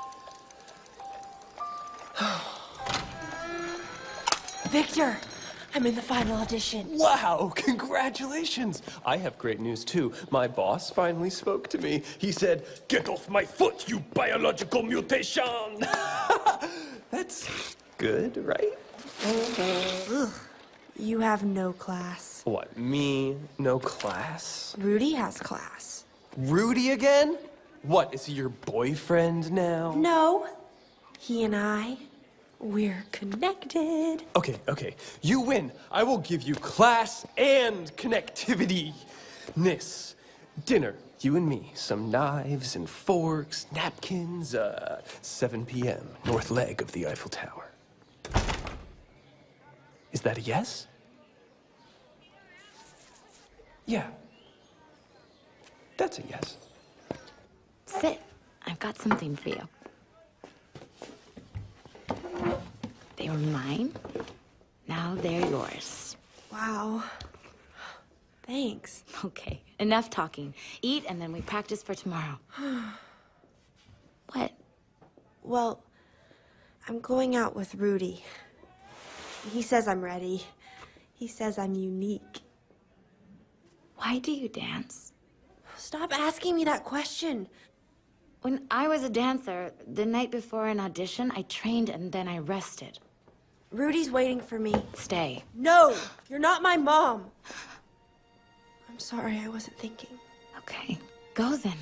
Victor, I'm in the final audition. Wow, congratulations. I have great news too. My boss finally spoke to me. He said, "Get off my foot, you biological mutation." That's good, right? Ugh. You have no class. What, me? No class? Rudy has class. Rudy again? What, is he your boyfriend now? No. He and I, we're connected. Okay, okay. You win. I will give you class and connectivity. Nis, dinner. You and me. Some knives and forks, napkins, uh, seven p m North leg of the Eiffel Tower. Is that a yes? Yeah. That's a yes. Sit. I've got something for you. They were mine. Now they're yours. Wow. Thanks. Okay, enough talking. Eat, and then we practice for tomorrow. What? Well, I'm going out with Rudy. He says I'm ready. He says I'm unique. Why do you dance? Stop asking me that question. When I was a dancer, the night before an audition, I trained and then I rested. Rudy's waiting for me. Stay. No, you're not my mom. I'm sorry, I wasn't thinking. Okay, go then.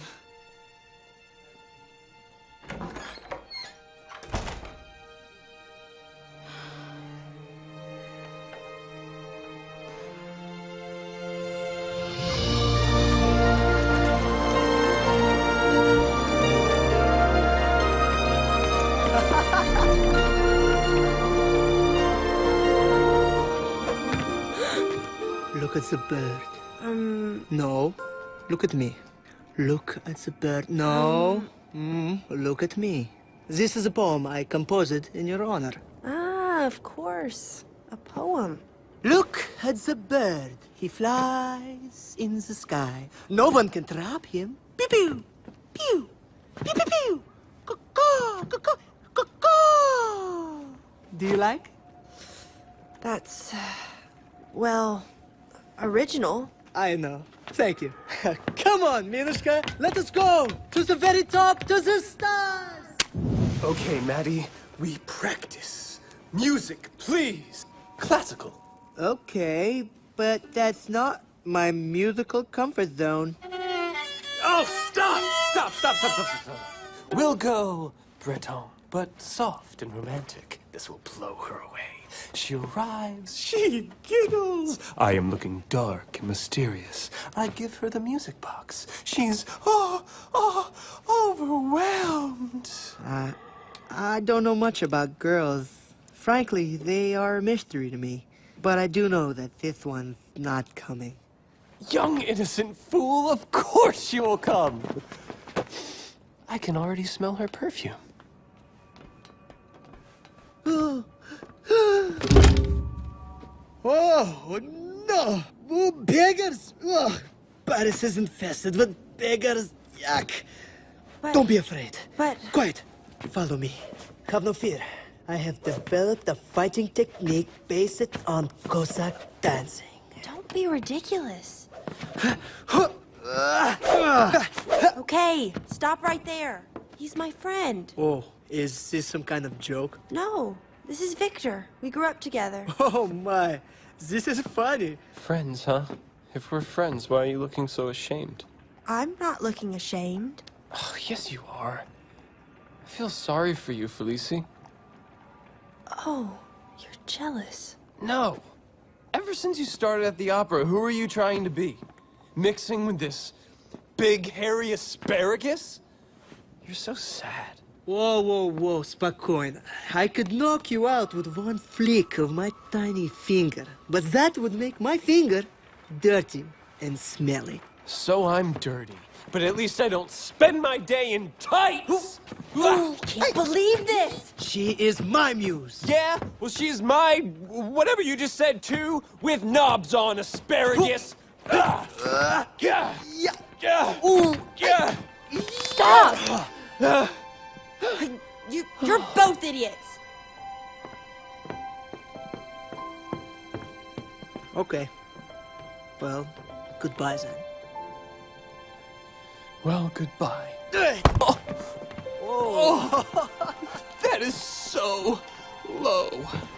Look at the bird. Um... No. Look at me. Look at the bird. No. Um... Mm, look at me. This is a poem I composed in your honor. Ah, of course. A poem. Look at the bird. He flies in the sky. No one can trap him. Pew pew. Pew. Pew pew pew. Caw-caw. Caw-caw. Caw-caw. Do you like? That's... well... original. I know. Thank you. Come on, Minushka. Let us go to the very top, to the stars. Okay, Maddie, we practice. Music, please. Classical. Okay, but that's not my musical comfort zone. Oh, stop! Stop, stop, stop, stop, stop, stop. We'll go Breton, but soft and romantic. This will blow her away. She arrives, she giggles. I am looking dark and mysterious. I give her the music box. She's, oh, oh, overwhelmed. Uh, I don't know much about girls. Frankly, they are a mystery to me. But I do know that this one's not coming. Young, innocent fool, of course she will come. I can already smell her perfume. Oh, oh no! Oh, beggars! Oh, Paris is infested with beggars. Yuck! But, Don't be afraid. But... Quiet. Follow me. Have no fear. I have developed a fighting technique based on Cossack dancing. Don't be ridiculous. Okay, stop right there. He's my friend. Oh, is this some kind of joke? No, this is Victor. We grew up together. Oh my, this is funny. Friends, huh? If we're friends, why are you looking so ashamed? I'm not looking ashamed. Oh, yes you are. I feel sorry for you, Felicie. Oh, you're jealous. No. Ever since you started at the opera, who are you trying to be? Mixing with this big, hairy asparagus? You're so sad. Whoa, whoa, whoa, Spacoin. I could knock you out with one flick of my tiny finger, but that would make my finger dirty and smelly. So I'm dirty, but at least I don't spend my day in tights! I can't believe this! She is my muse. Yeah? Well, she's my... whatever you just said, too, with knobs on asparagus. Ah. Yeah. Yeah. Ooh. Yeah. Stop! You, you're both idiots! Okay. Well, goodbye then. Well, goodbye. Oh. Oh, that is so low.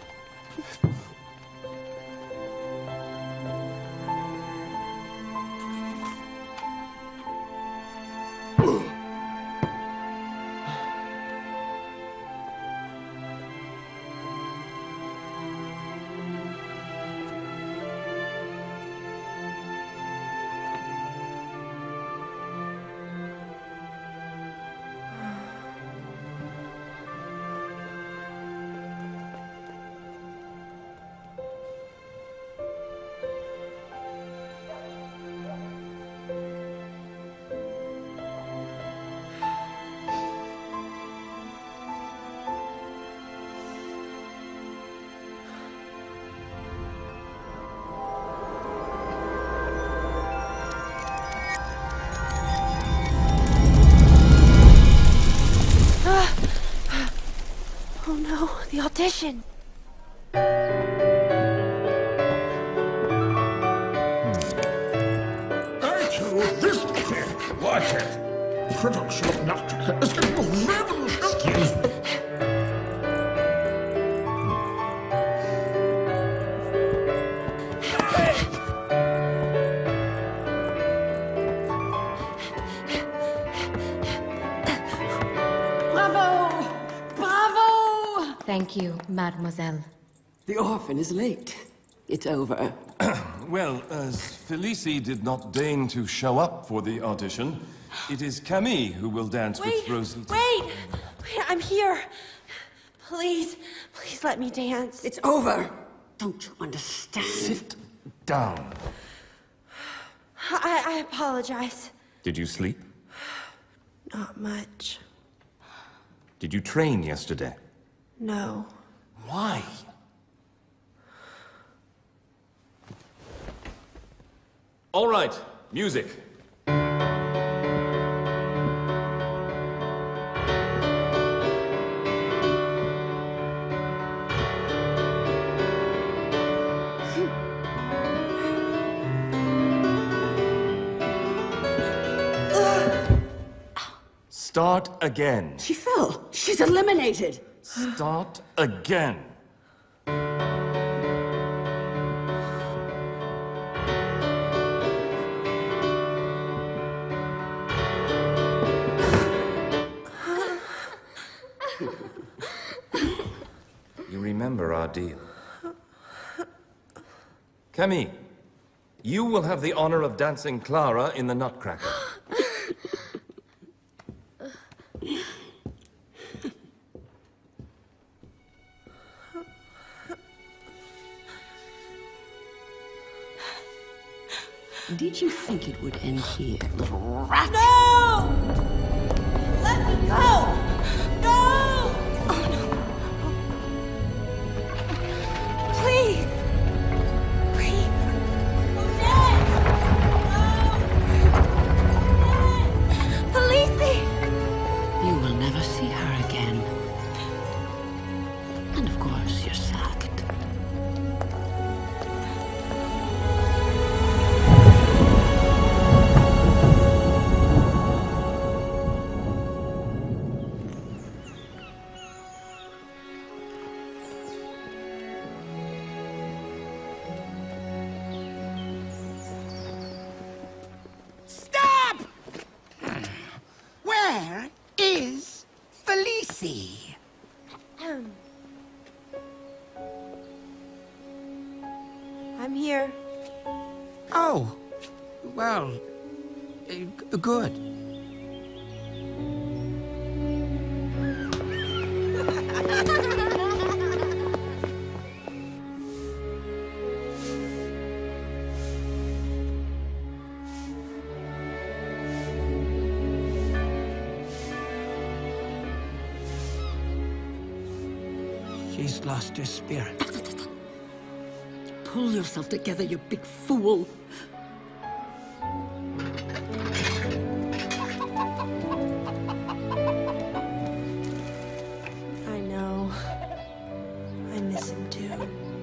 Oh no, the audition. I too, this play, watch it. Production of Nutcracker is getting very... Excuse me. Bravo! Bravo! Thank you, mademoiselle. The orphan is late. It's over. Well, as Felicie did not deign to show up for the audition, it is Camille who will dance Wait, with Rosalie. wait! Wait, I'm here. Please, please let me dance. It's over. Don't you understand? Sit down. I, I apologize. Did you sleep? Not much. Did you train yesterday? No. Why? All right, music. Start again. She fell. She's eliminated. Start again. You remember our deal. Camille, you will have the honor of dancing Clara in the Nutcracker. Did you think it would end here? Rat! No! Let me go! No! Oh, no. Please! Please! Odette! No! Odette! Felicie! You will never see her again. And of course, you're sacked. Where is Felicie? I'm here. Oh, well, good. She's lost her spirit. Pull yourself together, you big fool. I know. I miss him too.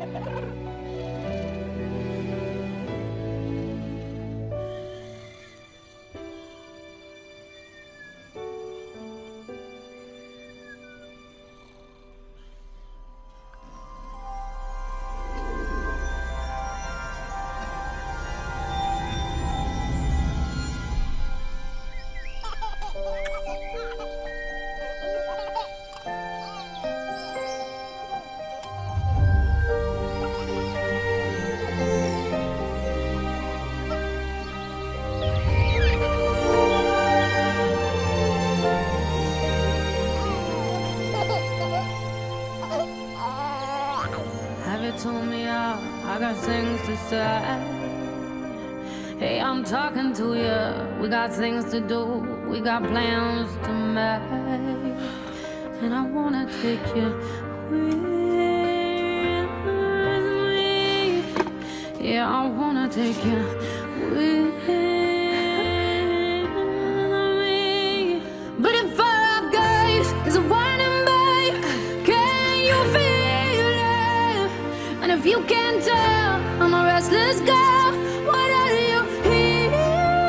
Have you told me how I got things to say? Hey, I'm talking to you. We got things to do. We got plans to make. And I wanna take you with me. Yeah, I wanna take you with me. But if our gaze is a warning bay, can you feel it? And if you can't tell, I'm a restless girl. What are you here?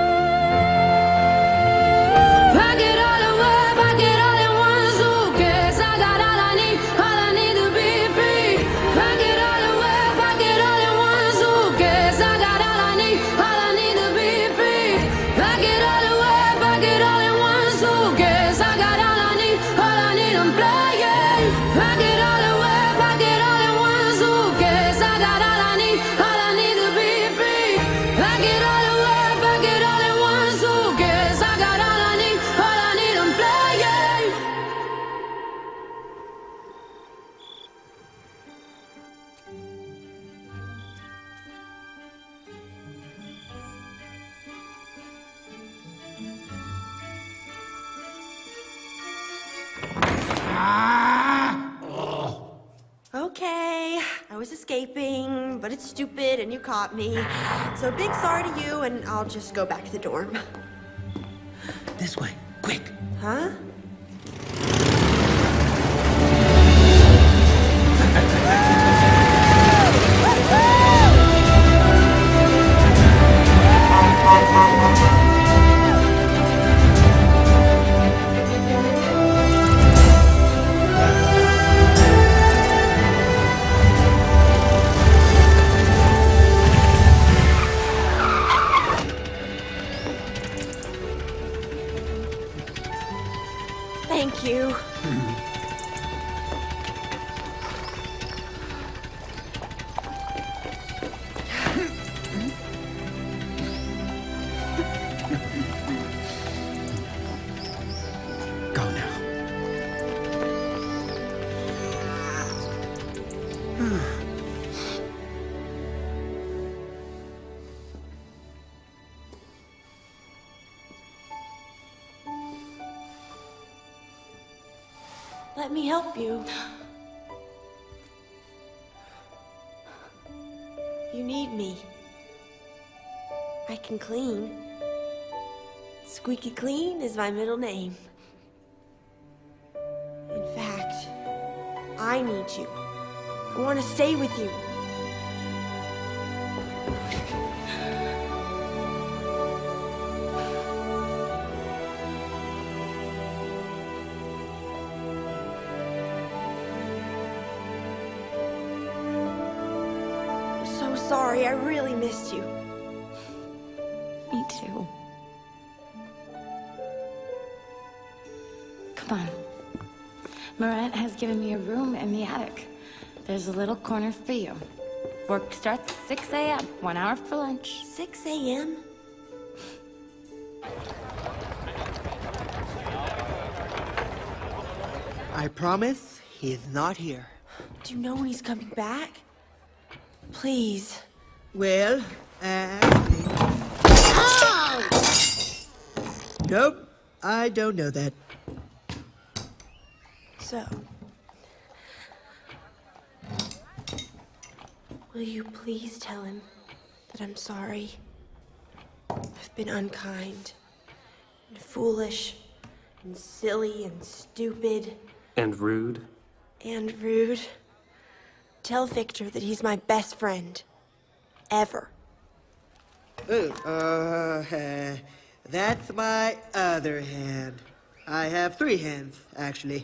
Pack it all away, pack it all in one suitcase. I got all I need, all I need to be free. Pack it all away, pack it all in one suitcase. I got all I need, all I need to be free. Pack it all away, pack it all in one suitcase. I got all I need, all I need, I'm playing. Pack it all away, pack it all in one suitcase. I got all I need, all I need to be free. Pack it all away, pack it all in one suitcase. I got all I need, all I need, I'm playing. Okay, I was escaping, but it's stupid and you caught me. So big sorry to you, and I'll just go back to the dorm. This way, quick. Huh? Thank you. Go now. Let me help you. You need me. I can clean. Squeaky Clean is my middle name. In fact, I need you. I want to stay with you. I'm so sorry. I really missed you. Me too. Come on. Moret has given me a room in the attic. There's a little corner for you. Work starts at six a m One hour for lunch. six a m? I promise he's not here. Do you know when he's coming back? Please. Well, actually... Ow! Nope, I don't know that. So... will you please tell him that I'm sorry? I've been unkind, and foolish, and silly, and stupid. And rude. And rude. Tell Victor that he's my best friend. Ever. Oh, uh, uh, that's my other hand. I have three hands, actually.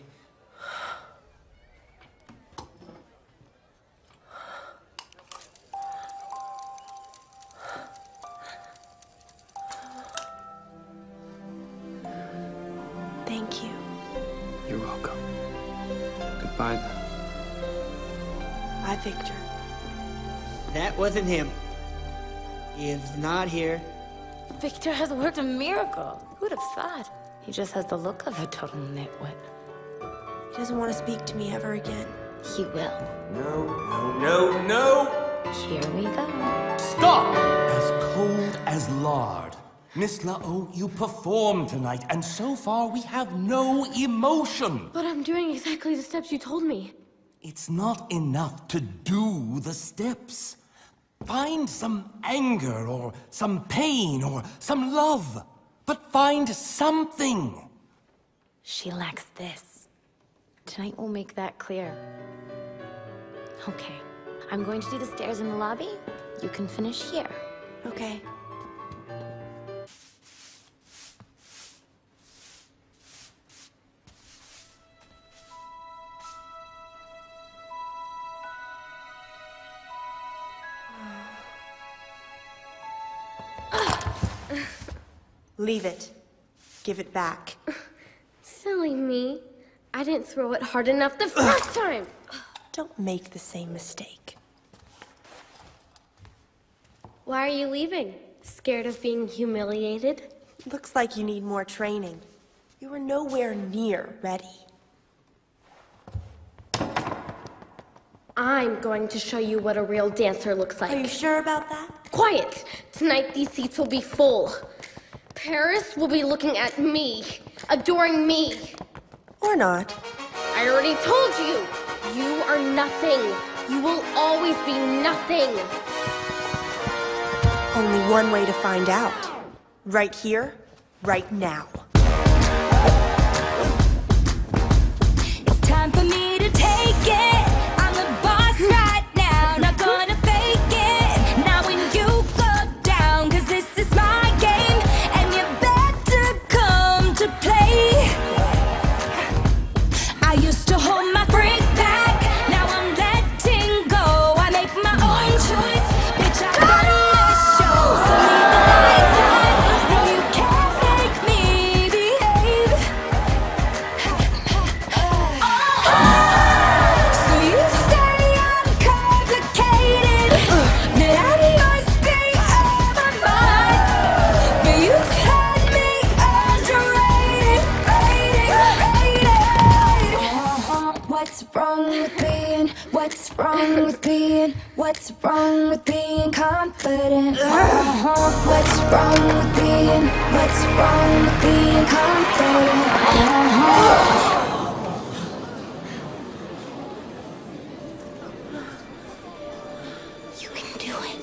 Thank you. You're welcome. Goodbye, then. Bye, Victor. That wasn't him. He is not here. Victor has worked a miracle. Who'd have thought? He just has the look of a total nitwit. He doesn't want to speak to me ever again. He will. No, no, no, no! Here we go. Stop! As cold as lard. Miss La-O, you performed tonight, and so far we have no emotion. But I'm doing exactly the steps you told me. It's not enough to do the steps. Find some anger, or some pain, or some love. But find something. She lacks this. Tonight we'll make that clear. Okay, I'm going to do the stairs in the lobby. You can finish here. Okay. Leave it. Give it back. Silly me. I didn't throw it hard enough the first time. Don't make the same mistake. Why are you leaving? Scared of being humiliated? Looks like you need more training. You were nowhere near ready. I'm going to show you what a real dancer looks like. Are you sure about that? Quiet! Tonight these seats will be full. Paris will be looking at me, adoring me. Or not. I already told you, you are nothing. You will always be nothing. Only one way to find out. Right here, right now. It's time for me to take it. I'm the boss right now, not gonna fake it. Now when you go down, cause this is my game, and you better come to play. I used to hold my freak back, now I'm letting go. I make my own choice, bitch, I run the show. So leave the lights on, no you can't make me behave. So you say I'm complicated, that I must be out of my mind. But you've had me underrated, rated, rated. Uh-huh. What's wrong with being, what's wrong with being, what's wrong with being confident? Uh-huh. What's wrong with being, what's wrong with being confident? Uh-huh. You can do it.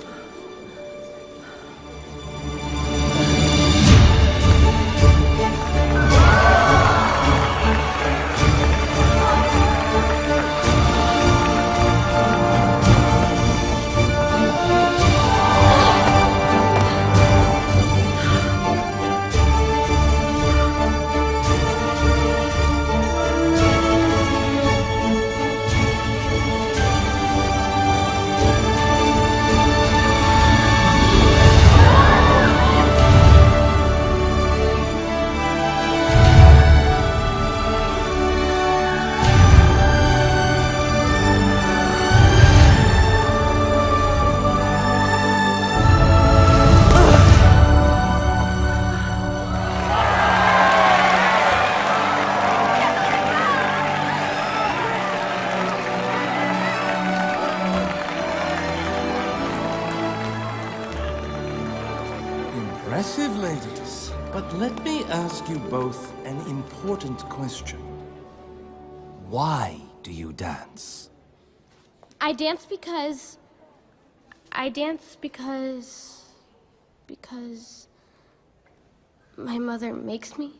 Let me ask you both an important question. Why do you dance? I dance because... I dance because... Because... my mother makes me.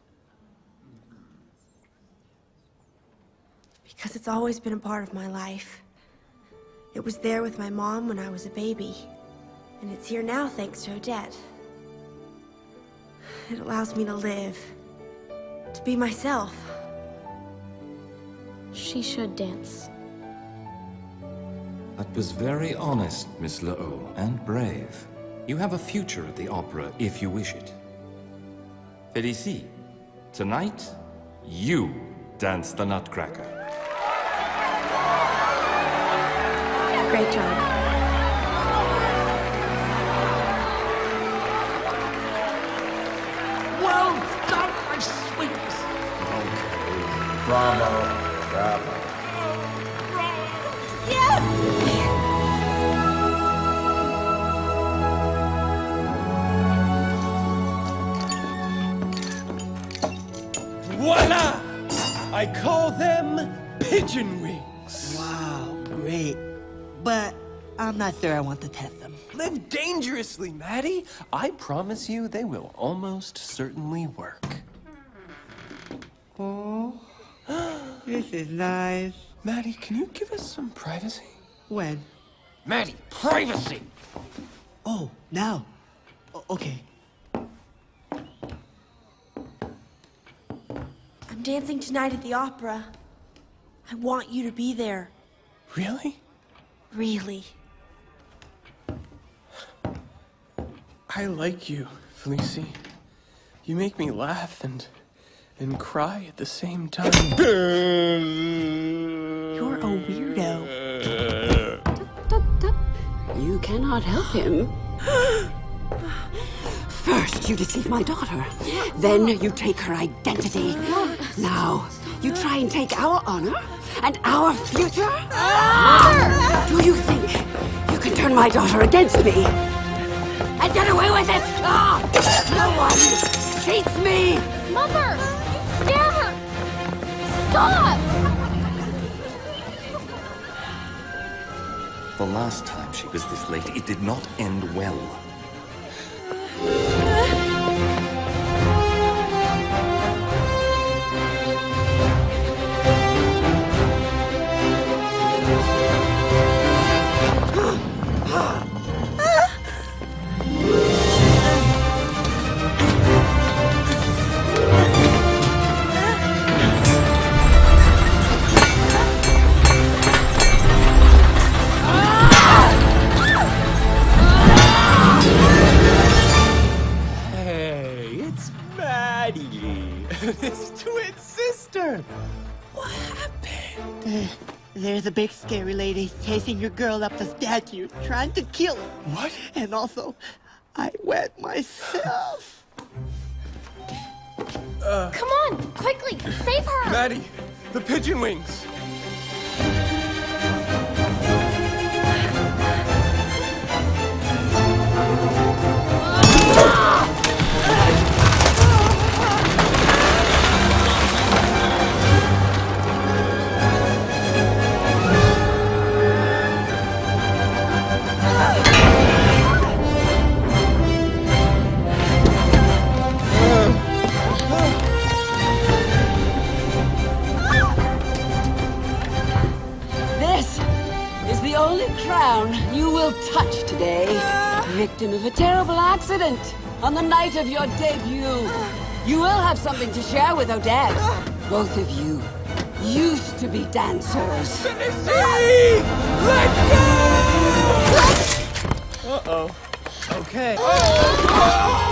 Because it's always been a part of my life. It was there with my mom when I was a baby. And it's here now thanks to Odette. It allows me to live. To be myself. She should dance. That was very honest, Miss Le'o, and brave. You have a future at the opera if you wish it. Félicie, tonight, you dance the Nutcracker. Great job. Well done, my sweets! Okay. Bravo. Bravo. Voila! I call them pigeon wings. Wow, great. But I'm not sure I want to test them. Live dangerously, Maddie. I promise you they will almost certainly work. Oh, this is nice. Maddie, can you give us some privacy? When? Maddie, privacy! Oh, now. O- okay. I'm dancing tonight at the opera. I want you to be there. Really? Really. I like you, Félicie. You make me laugh and and cry at the same time. You're a weirdo. You cannot help him. First, you deceive my daughter. Then you take her identity. Now, you try and take our honor and our future? Mother! Do you think you can turn my daughter against me? And get away with it? Ah! No one cheats me! Mother! You scared her! Stop! The last time she was this late, it did not end well. His twin sister! What happened? Uh, there's a big scary lady chasing your girl up the statue, trying to kill her. What? And also, I wet myself. Uh, Come on, quickly, save her! Maddie, the pigeon wings! The only crown you will touch today. Victim of a terrible accident on the night of your debut. You will have something to share with Odette. Both of you used to be dancers. Félicie! Let go! Uh-oh. Okay. Uh-oh.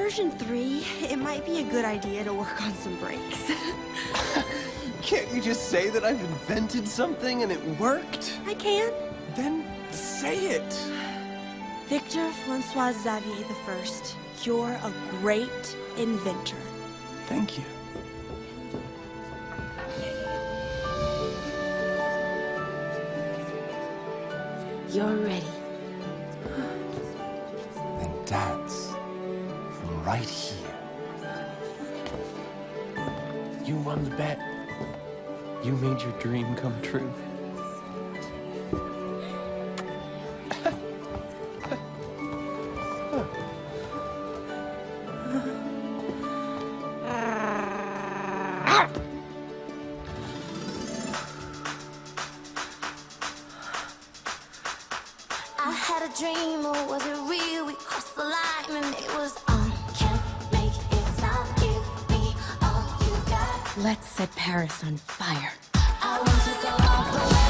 version three, it might be a good idea to work on some brakes. Can't you just say that I've invented something and it worked? I can. Then say it. Victor Francois Xavier the First, you're a great inventor. Thank you. You're ready. Then dance from right here. You won the bet. You made your dream come true. I had a dream, or was it real? We crossed the line and it was on. Can't make it stop, give me all you got. Let's set Paris on fire. I want to go all the way.